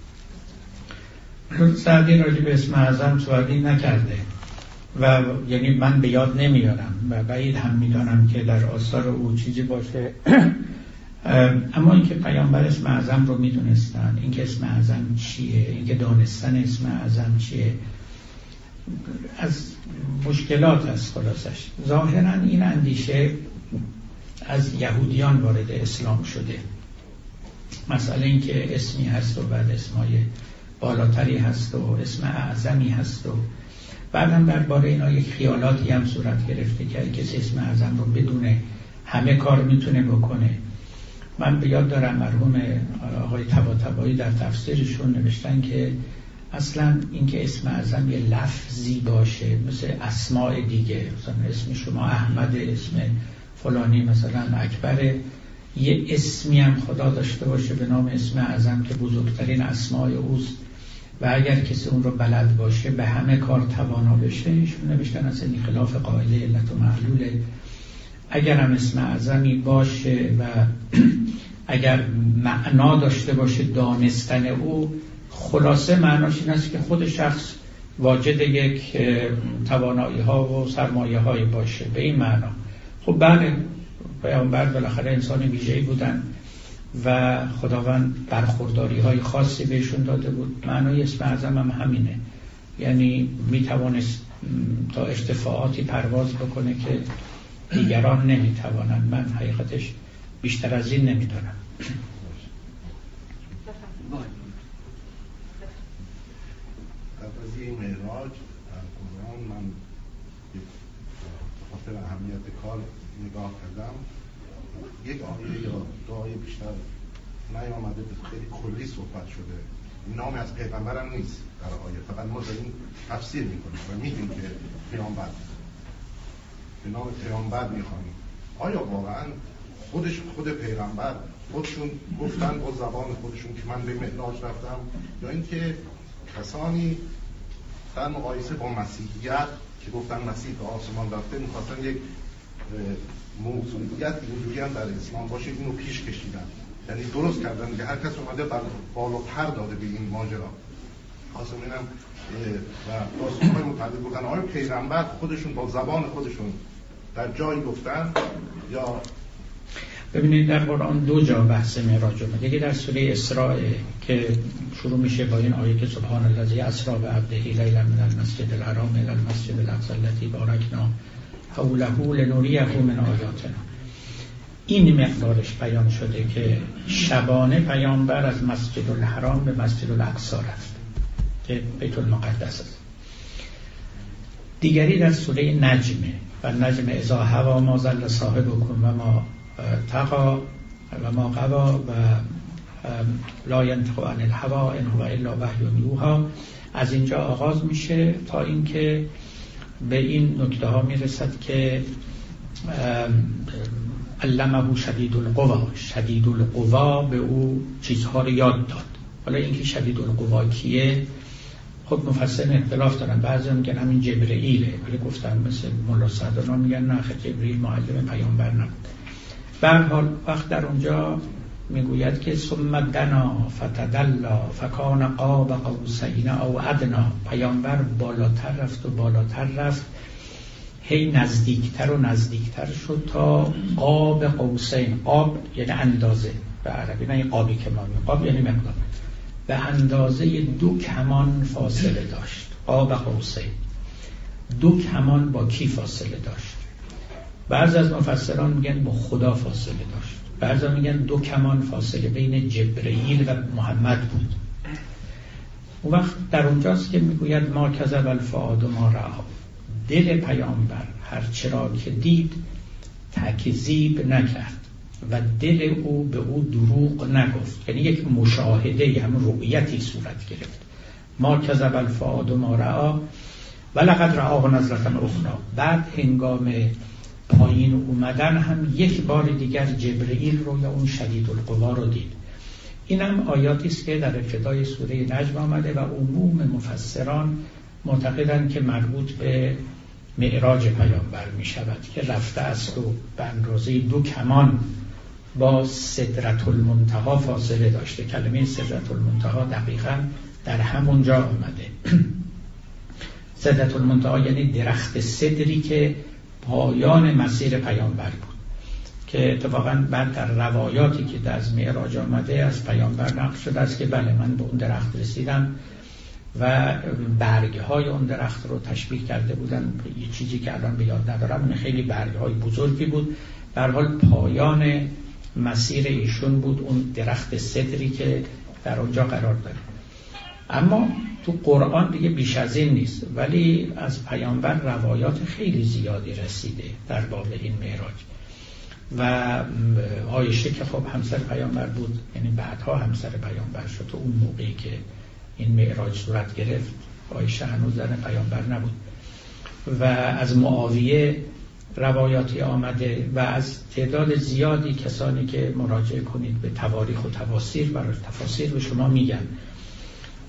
باره سعدی راجع به اسم اعظم صحبتی نکرده و یعنی من به یاد نمیارم و بعید هم میدانم که در آثار او چیزی باشه. اما اینکه پیامبر اسم اعظم رو میدونستن، اینکه اسم اعظم چیه، اینکه دانستن اسم اعظم چیه، از مشکلات است. خلاصش ظاهرا این اندیشه از یهودیان وارد اسلام شده. مسئله این که اسمی هست و بعد اسمای بالاتری هست و اسم اعظمی هست و بعد هم درباره اینا یک خیالاتی هم صورت گرفته که کسی اسم اعظم رو بدونه همه کار میتونه بکنه. من به یاد دارم مرحوم آقای طباطبایی در تفسیرشون نوشتن که اصلا اینکه اسم اعظم یه لفظی باشه مثل اسماء دیگه، مثلا اسم شما احمد، اسم فلانی مثلا اکبر، یه اسمی هم خدا داشته باشه به نام اسم اعظم که بزرگترین اسماء اوست و اگر کسی اون رو بلد باشه به همه کار توانا بشه. ایشون نوشتن اصلا این خلاف قاعده علت و معلوله. اگر هم اسم اعظمی باشه و اگر معنا داشته باشه دانستن او، خلاصه معناش این است که خود شخص واجد یک توانایی ها و سرمایه های باشه به این معنا. خب بله، پیامبر بالاخره انسان ویژه‌ای بودن و خداوند برخورداری های خاصی بهشون داده بود. معنای اسم اعظم هم همینه، یعنی میتوانست تا ارتفاعاتی پرواز بکنه که دیگران نمیتوانند. من حقیقتش بیشتر از این نمیدانم. قضیه معراج در قرآن من خاطر اهمیت کار نگاه کردم، یک آیه یا دو آیه بیشتر نیامده، خیلی کلی صحبت شده. نام از پیغمبر هم نیست در آیه، فقط ما داریم تفسیر میکنیم و میگیم که پیامبر، به نام پیامبر میخوانیم. آیا واقعا خودش خود پیغمبر خودشون گفتن با زبان خودشون که من به معراج رفتم، یا اینکه کسانی در مقایسه با مسیحیت که گفتن مسیح به آسمان رفته میخواستن یک موضوعیت اینجوری هم در اسلام باشه، اینو پیش کشیدن، یعنی درست کردن که هر کس اومده بر بالاتر داده به این ماجرا. خواستم اینم و داستان‌های متعدد بودن. آیا پیغمبر خودشون با زبان خودشون در جایی گفتن یا؟ ببینید در قرآن دو جا بحث معراج اومده. یکی در سوره اسراء که شروع میشه با این آیه که سبحان الذی اسری بعبده لیلا من المسجد الحرام الی المسجد الاقصی الذی بارکنا حوله لنریه من آیاتنا. این مقدارش بیان شده که شبانه پیامبر از مسجد الحرام به مسجد الاقصی رفت که بیت المقدس است. دیگری در سوره نجمه و نجم اذا هوا ما ضل صاحبکم و ما تقا و ما قوا و لا ینطق عن الهوا ان هو الا وحی یوحی. از اینجا آغاز میشه تا اینکه به این نکته ها میرسد که علمه شدید القوا، شدید القوا به او چیزها رو یاد داد. حالا اینکه شدید القوا کیه، خب مفسرین اختلاف دارن. بعضی میگن همین جبرئیله، ولی گفتن مثل مولا سعدنا میگن نه، جبرئیل معلم پیامبر نبود. به هر حال وقت در اونجا میگوید که ثم دنا فتدلا فکان قاب قوسین او ادنا. پیامبر بالاتر رفت و بالاتر رفت، هی نزدیکتر و نزدیکتر شد تا قاب قوسین. قاب یعنی اندازه به عربی، نه این قابی که ما میگیم، قاب یعنی مقدار. به اندازه دو کمان فاصله داشت. قاب قوسین، دو کمان با کی فاصله داشت؟ بعضی از مفسران میگن با خدا فاصله داشت، بعضی میگن دو کمان فاصله بین جبرئیل و محمد بود. اون وقت در اونجاست که میگوید ما کذب الفؤاد ما رأى. دل پیامبر هر چرا که دید تکذیب نکرد و دل او به او دروغ نگفت، یعنی یک مشاهده هم رؤیتی صورت گرفت. ما کذب الفؤاد ما رأى ولقد رآه نزلة اخری. بعد هنگام پایین اومدن هم یک بار دیگر جبرئیل رو یا اون شدید القوا رو دید. این هم آیاتی است که در ابتدای سوره نجم آمده و عموم مفسران معتقدند که مربوط به معراج پیامبر می شود که رفته است و به اندازه دو کمان با سدرة المنتهی فاصله داشته. کلمه سدرة المنتهی دقیقاً در همون جا آمده. سدرة المنتهی یعنی درخت سدری که پایان مسیر پیامبر بود، که اتفاقاً بعد در روایاتی که از معراج آمده از پیامبر نقل شده است که بله من به اون درخت رسیدم و برگ‌های اون درخت رو تشبیه کرده بودن یه چیزی که الان به یاد ندارم، اون خیلی برگ‌های بزرگی بود. به هر حال پایان مسیر ایشون بود اون درخت سدری که در اونجا قرار داره. اما تو قرآن دیگه بیش از این نیست، ولی از پیامبر روایات خیلی زیادی رسیده در باب این معراج. و عایشه که خب همسر پیامبر بود، یعنی بعدها همسر پیامبر شد، تو اون موقعی که این معراج صورت گرفت عایشه هنوز زن پیامبر نبود. و از معاویه روایاتی آمده و از تعداد زیادی کسانی که مراجعه کنید به تواریخ و تفاسیر برای تفاسیر به شما میگن.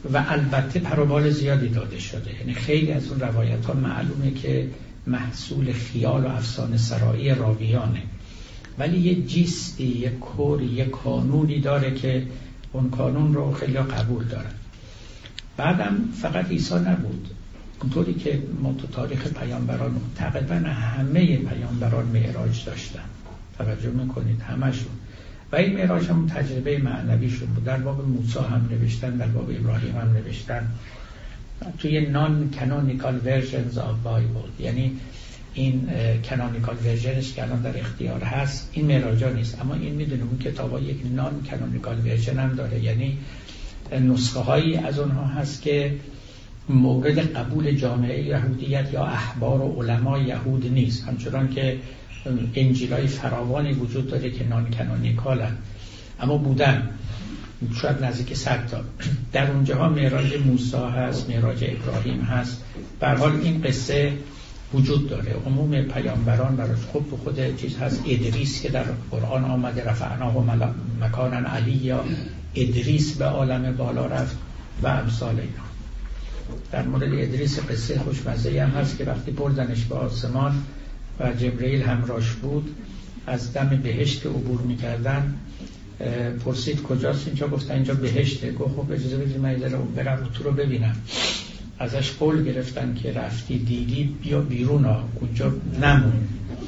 و البته پروبال زیادی داده شده. یعنی خیلی از اون روایت ها معلومه که محصول خیال و افسانه سرایی راویانه، ولی یه جیستی، یه کوری، یه قانونی داره که اون قانون رو خیلی قبول دارن. بعدم فقط عیسی نبود، اونطوری که ما تو تاریخ پیامبران تقریبا همه پیامبران معراج داشتن، توجه میکنید همشون، و این معراج هم تجربه معنویشون بود. در باب موسی هم نوشتن، در باب ابراهیم هم نوشتن، توی نان کانونیکال ورژنز آف بایبل، یعنی این کانونیکال ورژنش که الان در اختیار هست این معراجا نیست، اما این میدونه اون کتابا یک نان کانونیکال ورژن هم داره، یعنی نسخه هایی از اونها هست که مورد قبول جامعه یهودیت یا احبار و علمای یهود نیست، همچنان که انجیلای فراوانی وجود داره که نان کانونیکالن اما بودن، شاید نزدیک صد تا. در اونجاها معراج موسی هست، معراج ابراهیم هست. به هر حال این قصه وجود داره. عموم پیامبران براش خود به خود چیز هست. ادریس که در قرآن آمده رفعناه مکانا علیا، ادریس به عالم بالا رفت و امثال اینا. در مورد ادریس قصه خوشمزه هم هست که وقتی بردنش به آسمان و جبرئیل همراهش بود، از دم بهشت عبور می‌کردن، پرسید کجاست؟ اینجا گفتن اینجا بهشته. گفت خب اجازه بدید من یه ذره برم تو رو ببینم. ازش قول گرفتن که رفتی دیدی بیا بیرون ها، اونجا نمون.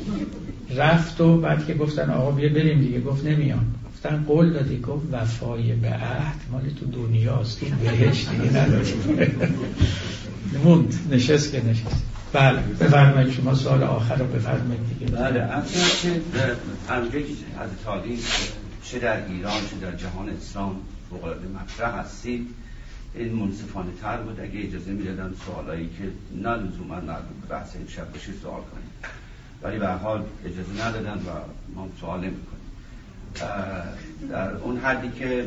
رفت و بعد که گفتن آقا بیا بریم دیگه، گفت نمیام. گفتن قول دادی؟ گفت وفای به عهد مال تو دنیاست، تو بهشت دیگه نداری. موند، نشست که نشست. بله بفرمایید شما سوال آخر رو بفرمایید دیگه. بله اصلا که همونجایی که حضرت عالی چه در ایران چه در جهان اسلام فوق‌العاده مطرح هستید، این منصفانه تر بود اگه اجازه میدادن سوالایی که نه لزوما مربوط به بحث امشب باشه سوال کنیم، ولی به هر حال اجازه ندادن و ما سوال نمی‌کنیم. در اون حدی که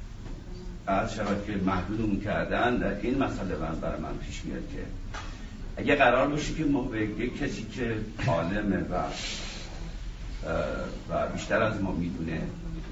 از شبکه که محدودمون کردن، در این مسئله من برای من پیش میاد که اگه قرار باشه که ما به یک کسی که عالمه و و بیشتر از ما میدونه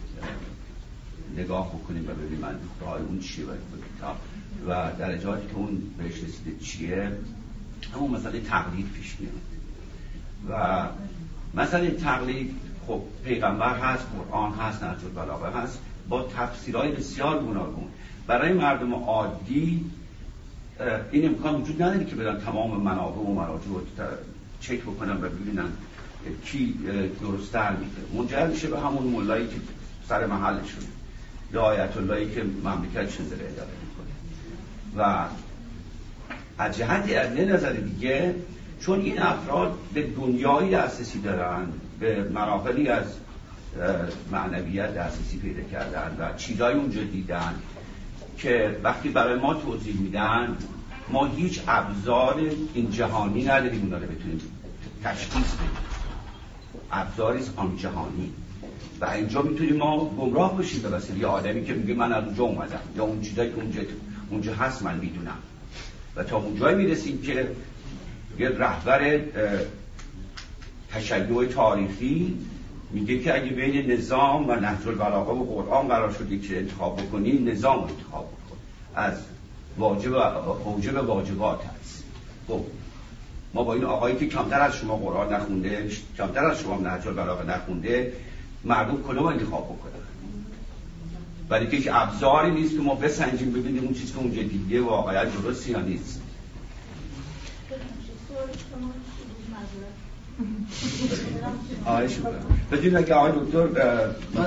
نگاه بکنیم و ببینیم منطقه‌های اون چیه و کتاب و درجاتی که اون بهش رسیده چیه، همون مسئله تقلید پیش میاد. و مسئله تقلید خب پیغمبر هست، قرآن هست، نهج البلاغه هست، با تفسیرهای بسیار گوناگون. برای مردم عادی این امکان وجود نداره که برن تمام منابع و مراجع رو چک بکنن و ببینن کی درست‌تر میگه. منجر میشه به همون مولایی که سر محلشون یا آیت اللهی که مملکتشون داره اداره میکنه. و از جهتی از یه نظر دیگه، چون این افراد به دنیایی دسترسی دارن، به مراحلی از معنویت دسترسی پیدا کردن و چیزای اونجا دیدن که وقتی برای ما توضیح میدن ما هیچ ابزار این جهانی نداریم اونا رو بتونیم تشخیص بدیم. ابزاری است آن جهانی و اینجا میتونیم ما گمراه بشیم به وسیله آدمی که میگه من از اونجا اومدم یا اون چیزایی که اونجا اونجا هست من میدونم. و تا اونجایی میرسیم که یه رهبر تشیع تاریخی میگه که اگه بین نظام و نهج البلاغه و قرآن قرار شد که انتخاب بکنی، نظام انتخاب بکن، از واجب اوجب واجبات هست. خب ما با این آقایی که کمتر از شما قرآن نخونده، کمتر از شما نهج البلاغه نخونده، مردم کدوم انتخاب بکنن؟ ولی که هیچ ابزاری نیست که ما بسنجیم ببینیم اون چیزی که اونجا دیده واقعا درسته یا نیست. آیش بدون اگه آقای دکتر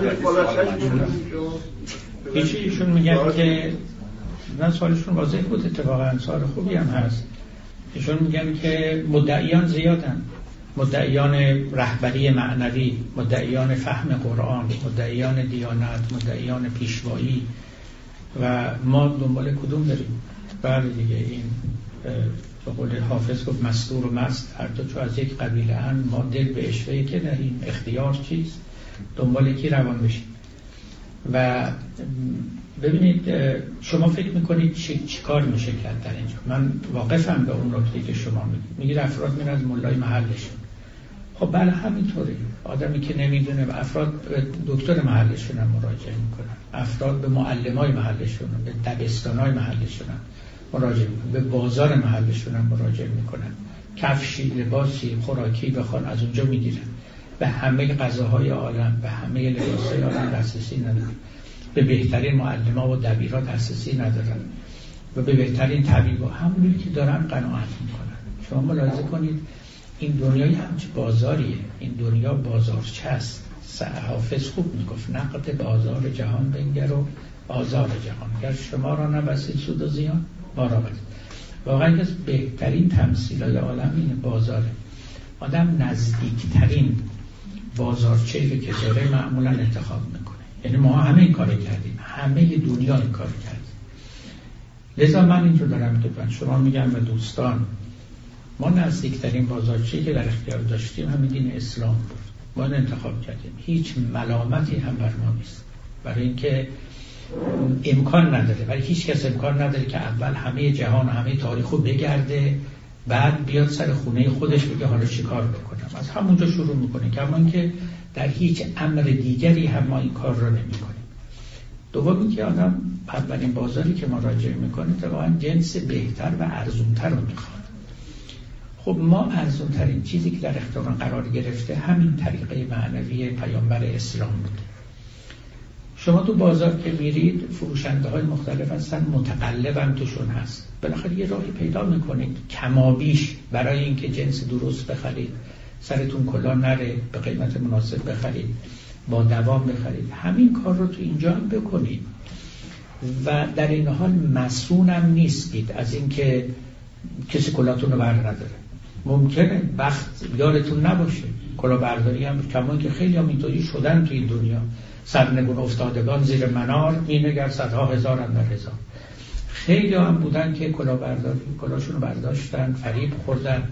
هیچی ایشون میگن که نه، سوالشون واضح بود، اتفاقا سوال خوبی هم هست. ایشون میگن که مدعیان زیادن، مدعیان رهبری معنوی، مدعیان فهم قرآن، مدعیان دیانت، مدعیان پیشوایی، و ما دنبال کدوم بریم؟ بله دیگه، این به قول حافظ گفت مستور و مست هر دو چو از یک قبیله ان، ما دل به اشوهی که داریم، اختیار چیست؟ دنبال کی روان بشیم؟ و ببینید شما فکر میکنید چی, چی کار میشه کرد در اینجا؟ من واقفم به اون نکته که شما میگید. میگید افراد میرن از مولای محلشون، خب بله همینطوره. آدمی که نمیدونه، افراد دکتر محلشون هم مراجعه میکنن، افراد به معلمای محلشون، به دبستانای محلشون مراجعه میکنن، به بازار محلشون هم مراجعه میکنن، کفشی، لباسی، خوراکی بخوان از اونجا میگیرن. به همه غذاهای عالم، به همه لباسهای عالم دسترسی ندارن، به بهترین معلم‌ها و دبیرها دسترسی ندارن و به بهترین طبیبا، همونی که دارن قناعت میکنن. شما ملاحظه کنید این دنیای همچه بازاریه، این دنیا بازارچه است. حافظ خوب میگفت نقد بازار جهان بنگر و آزار جهان، گر شما را نبسید سود و زیان ما را بسید. واقعا از بهترین تمثیلای عالم این بازاره. آدم نزدیکترین بازارچه‌ای که داره معمولا انتخاب میکنه. یعنی ما همه این کار کردیم، همه دنیا این کار کردیم. لذا من اینجور دارم که شما میگم و دوستان، ما نزدیکترین بازارچه‌ای که در اختیار داشتیم همین دین اسلام بود. ما این انتخاب کردیم. هیچ ملامتی هم بر ما نیست، برای اینکه امکان نداره، ولی هیچ کس امکان نداره که اول همه جهان و همه تاریخو بگرده بعد بیاد سر خونه خودش بگه حالا چیکار بکنم. از همونجا شروع میکنه، کما اینکه در هیچ امر دیگری هم ما این کار رو نمیکنیم. دومی که آدم اولین بازاری که مراجعه میکنه واقعا جنس بهتر و ارزونتر رو میخواد. خب ما ارزونترین چیزی که در اختیار قرار گرفته همین طریقه معنوی پیامبر اسلام بود. شما تو بازار که میرید فروشنده های مختلف هستن، متقلب هم توشون هست، بالاخره یه راهی پیدا میکنید کمابیش برای اینکه جنس درست بخرید، سرتون کلا نره، به قیمت مناسب بخرید، با دوام بخرید. همین کار رو تو اینجا هم بکنید و در این حال مسئول هم نیستید از اینکه کسی کلاتون رو بر نداره. ممکنه وقت یارتون نباشه، کلا برداری هم، کما که خیلی هم اینطوری شدن توی دنیا، سرنگون افتادگان زیر منار مینگر صدها هزار اندر هزار. خیلی هم بودن که کلا برداری کلاشون رو برداشتن، فریب خوردن.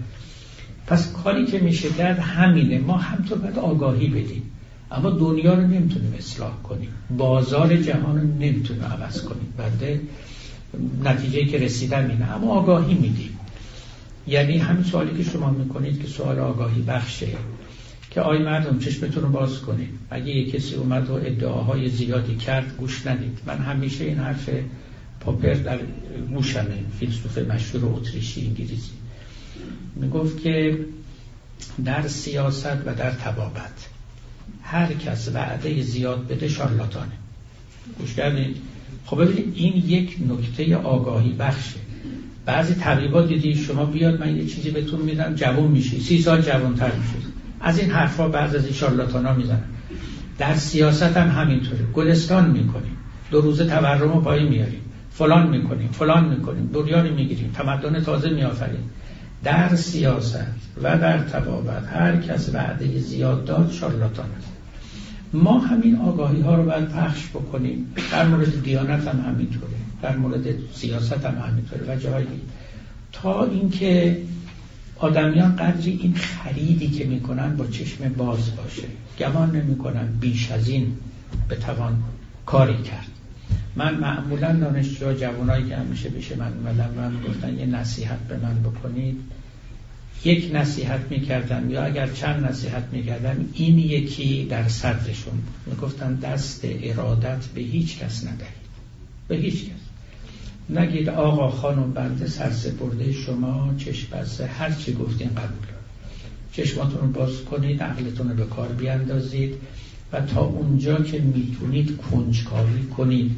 پس کاری که میشه کرد همینه، ما همطور باید آگاهی بدیم، اما دنیا رو نمیتونیم اصلاح کنیم، بازار جهان رو نمیتونیم عوض کنیم. بعد نتیجه‌ای که رسیدن اینه، اما آگاهی میدیم. یعنی همین سوالی که شما میکنید که سوال آگاهی بخشه، که آی مردم چشمتون رو باز کنید، اگه یک کسی اومد و ادعاهای زیادی کرد گوش ندید. من همیشه این حرف پاپر در گوشمه، فیلسوف مشهور اتریشی انگلیسی، میگفت که در سیاست و در طبابت هر کس وعده زیاد بده شارلاتانه. گوش کردید؟ خب ببینید این یک نکته آگاهی بخشه. بعضی طبیبا دیدی شما بیاد من یه چیزی بهتون میدم جوان میشی، سی سال جوانتر میشی. از این حرفا بعضی از این شارلاتانا میزنن. در سیاست هم همینطوره، گلستان میکنیم، دو روزه تورم رو پای میاریم، فلان میکنیم فلان میکنیم، دنیا رو میگیریم، تمدن تازه میآفریم. در سیاست و در طبابت هر کس وعده زیاد داد شارلاتان است. ما همین آگاهی ها رو باید پخش بکنیم. در مورد دیانت هم همینطوره، در مورد سیاست هم همینطوره و جایی، تا اینکه آدمیان قدری این خریدی که میکنن با چشم باز باشه، گمان نمیکنن بیش از این بتوان کاری کرد. من معمولا دانشجو جوانایی که همیشه پیش من اومدن و من گفتن یه نصیحت به من بکنید، یک نصیحت میکردم یا اگر چند نصیحت میکردم این یکی در صدرشون بود. میگفتن دست ارادت به هیچ کس ندهید، به هیچ کس نگید آقا خانم بنده سرسپرده شما، چشم بسته، هر چی گفتین قبول. چشماتون رو باز کنید، عقلتون رو به کار بیاندازید و تا اونجا که میتونید کنجکاوی کنید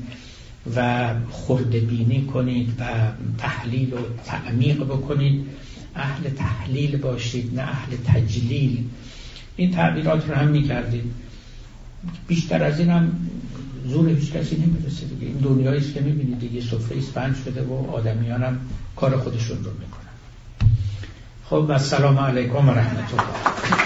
و خرده بینی کنید و تحلیل و تعمیق بکنید. اهل تحلیل باشید نه اهل تجلیل. این تعبیرات رو هم میکردید. بیشتر از این هم زور هیچ کسی نمیرسه دیگه. این دنیایی است که میبینید دیگه، سفره اسفنج شده و آدمیان هم کار خودشون رو میکنن. خب و السلام علیکم و رحمت الله.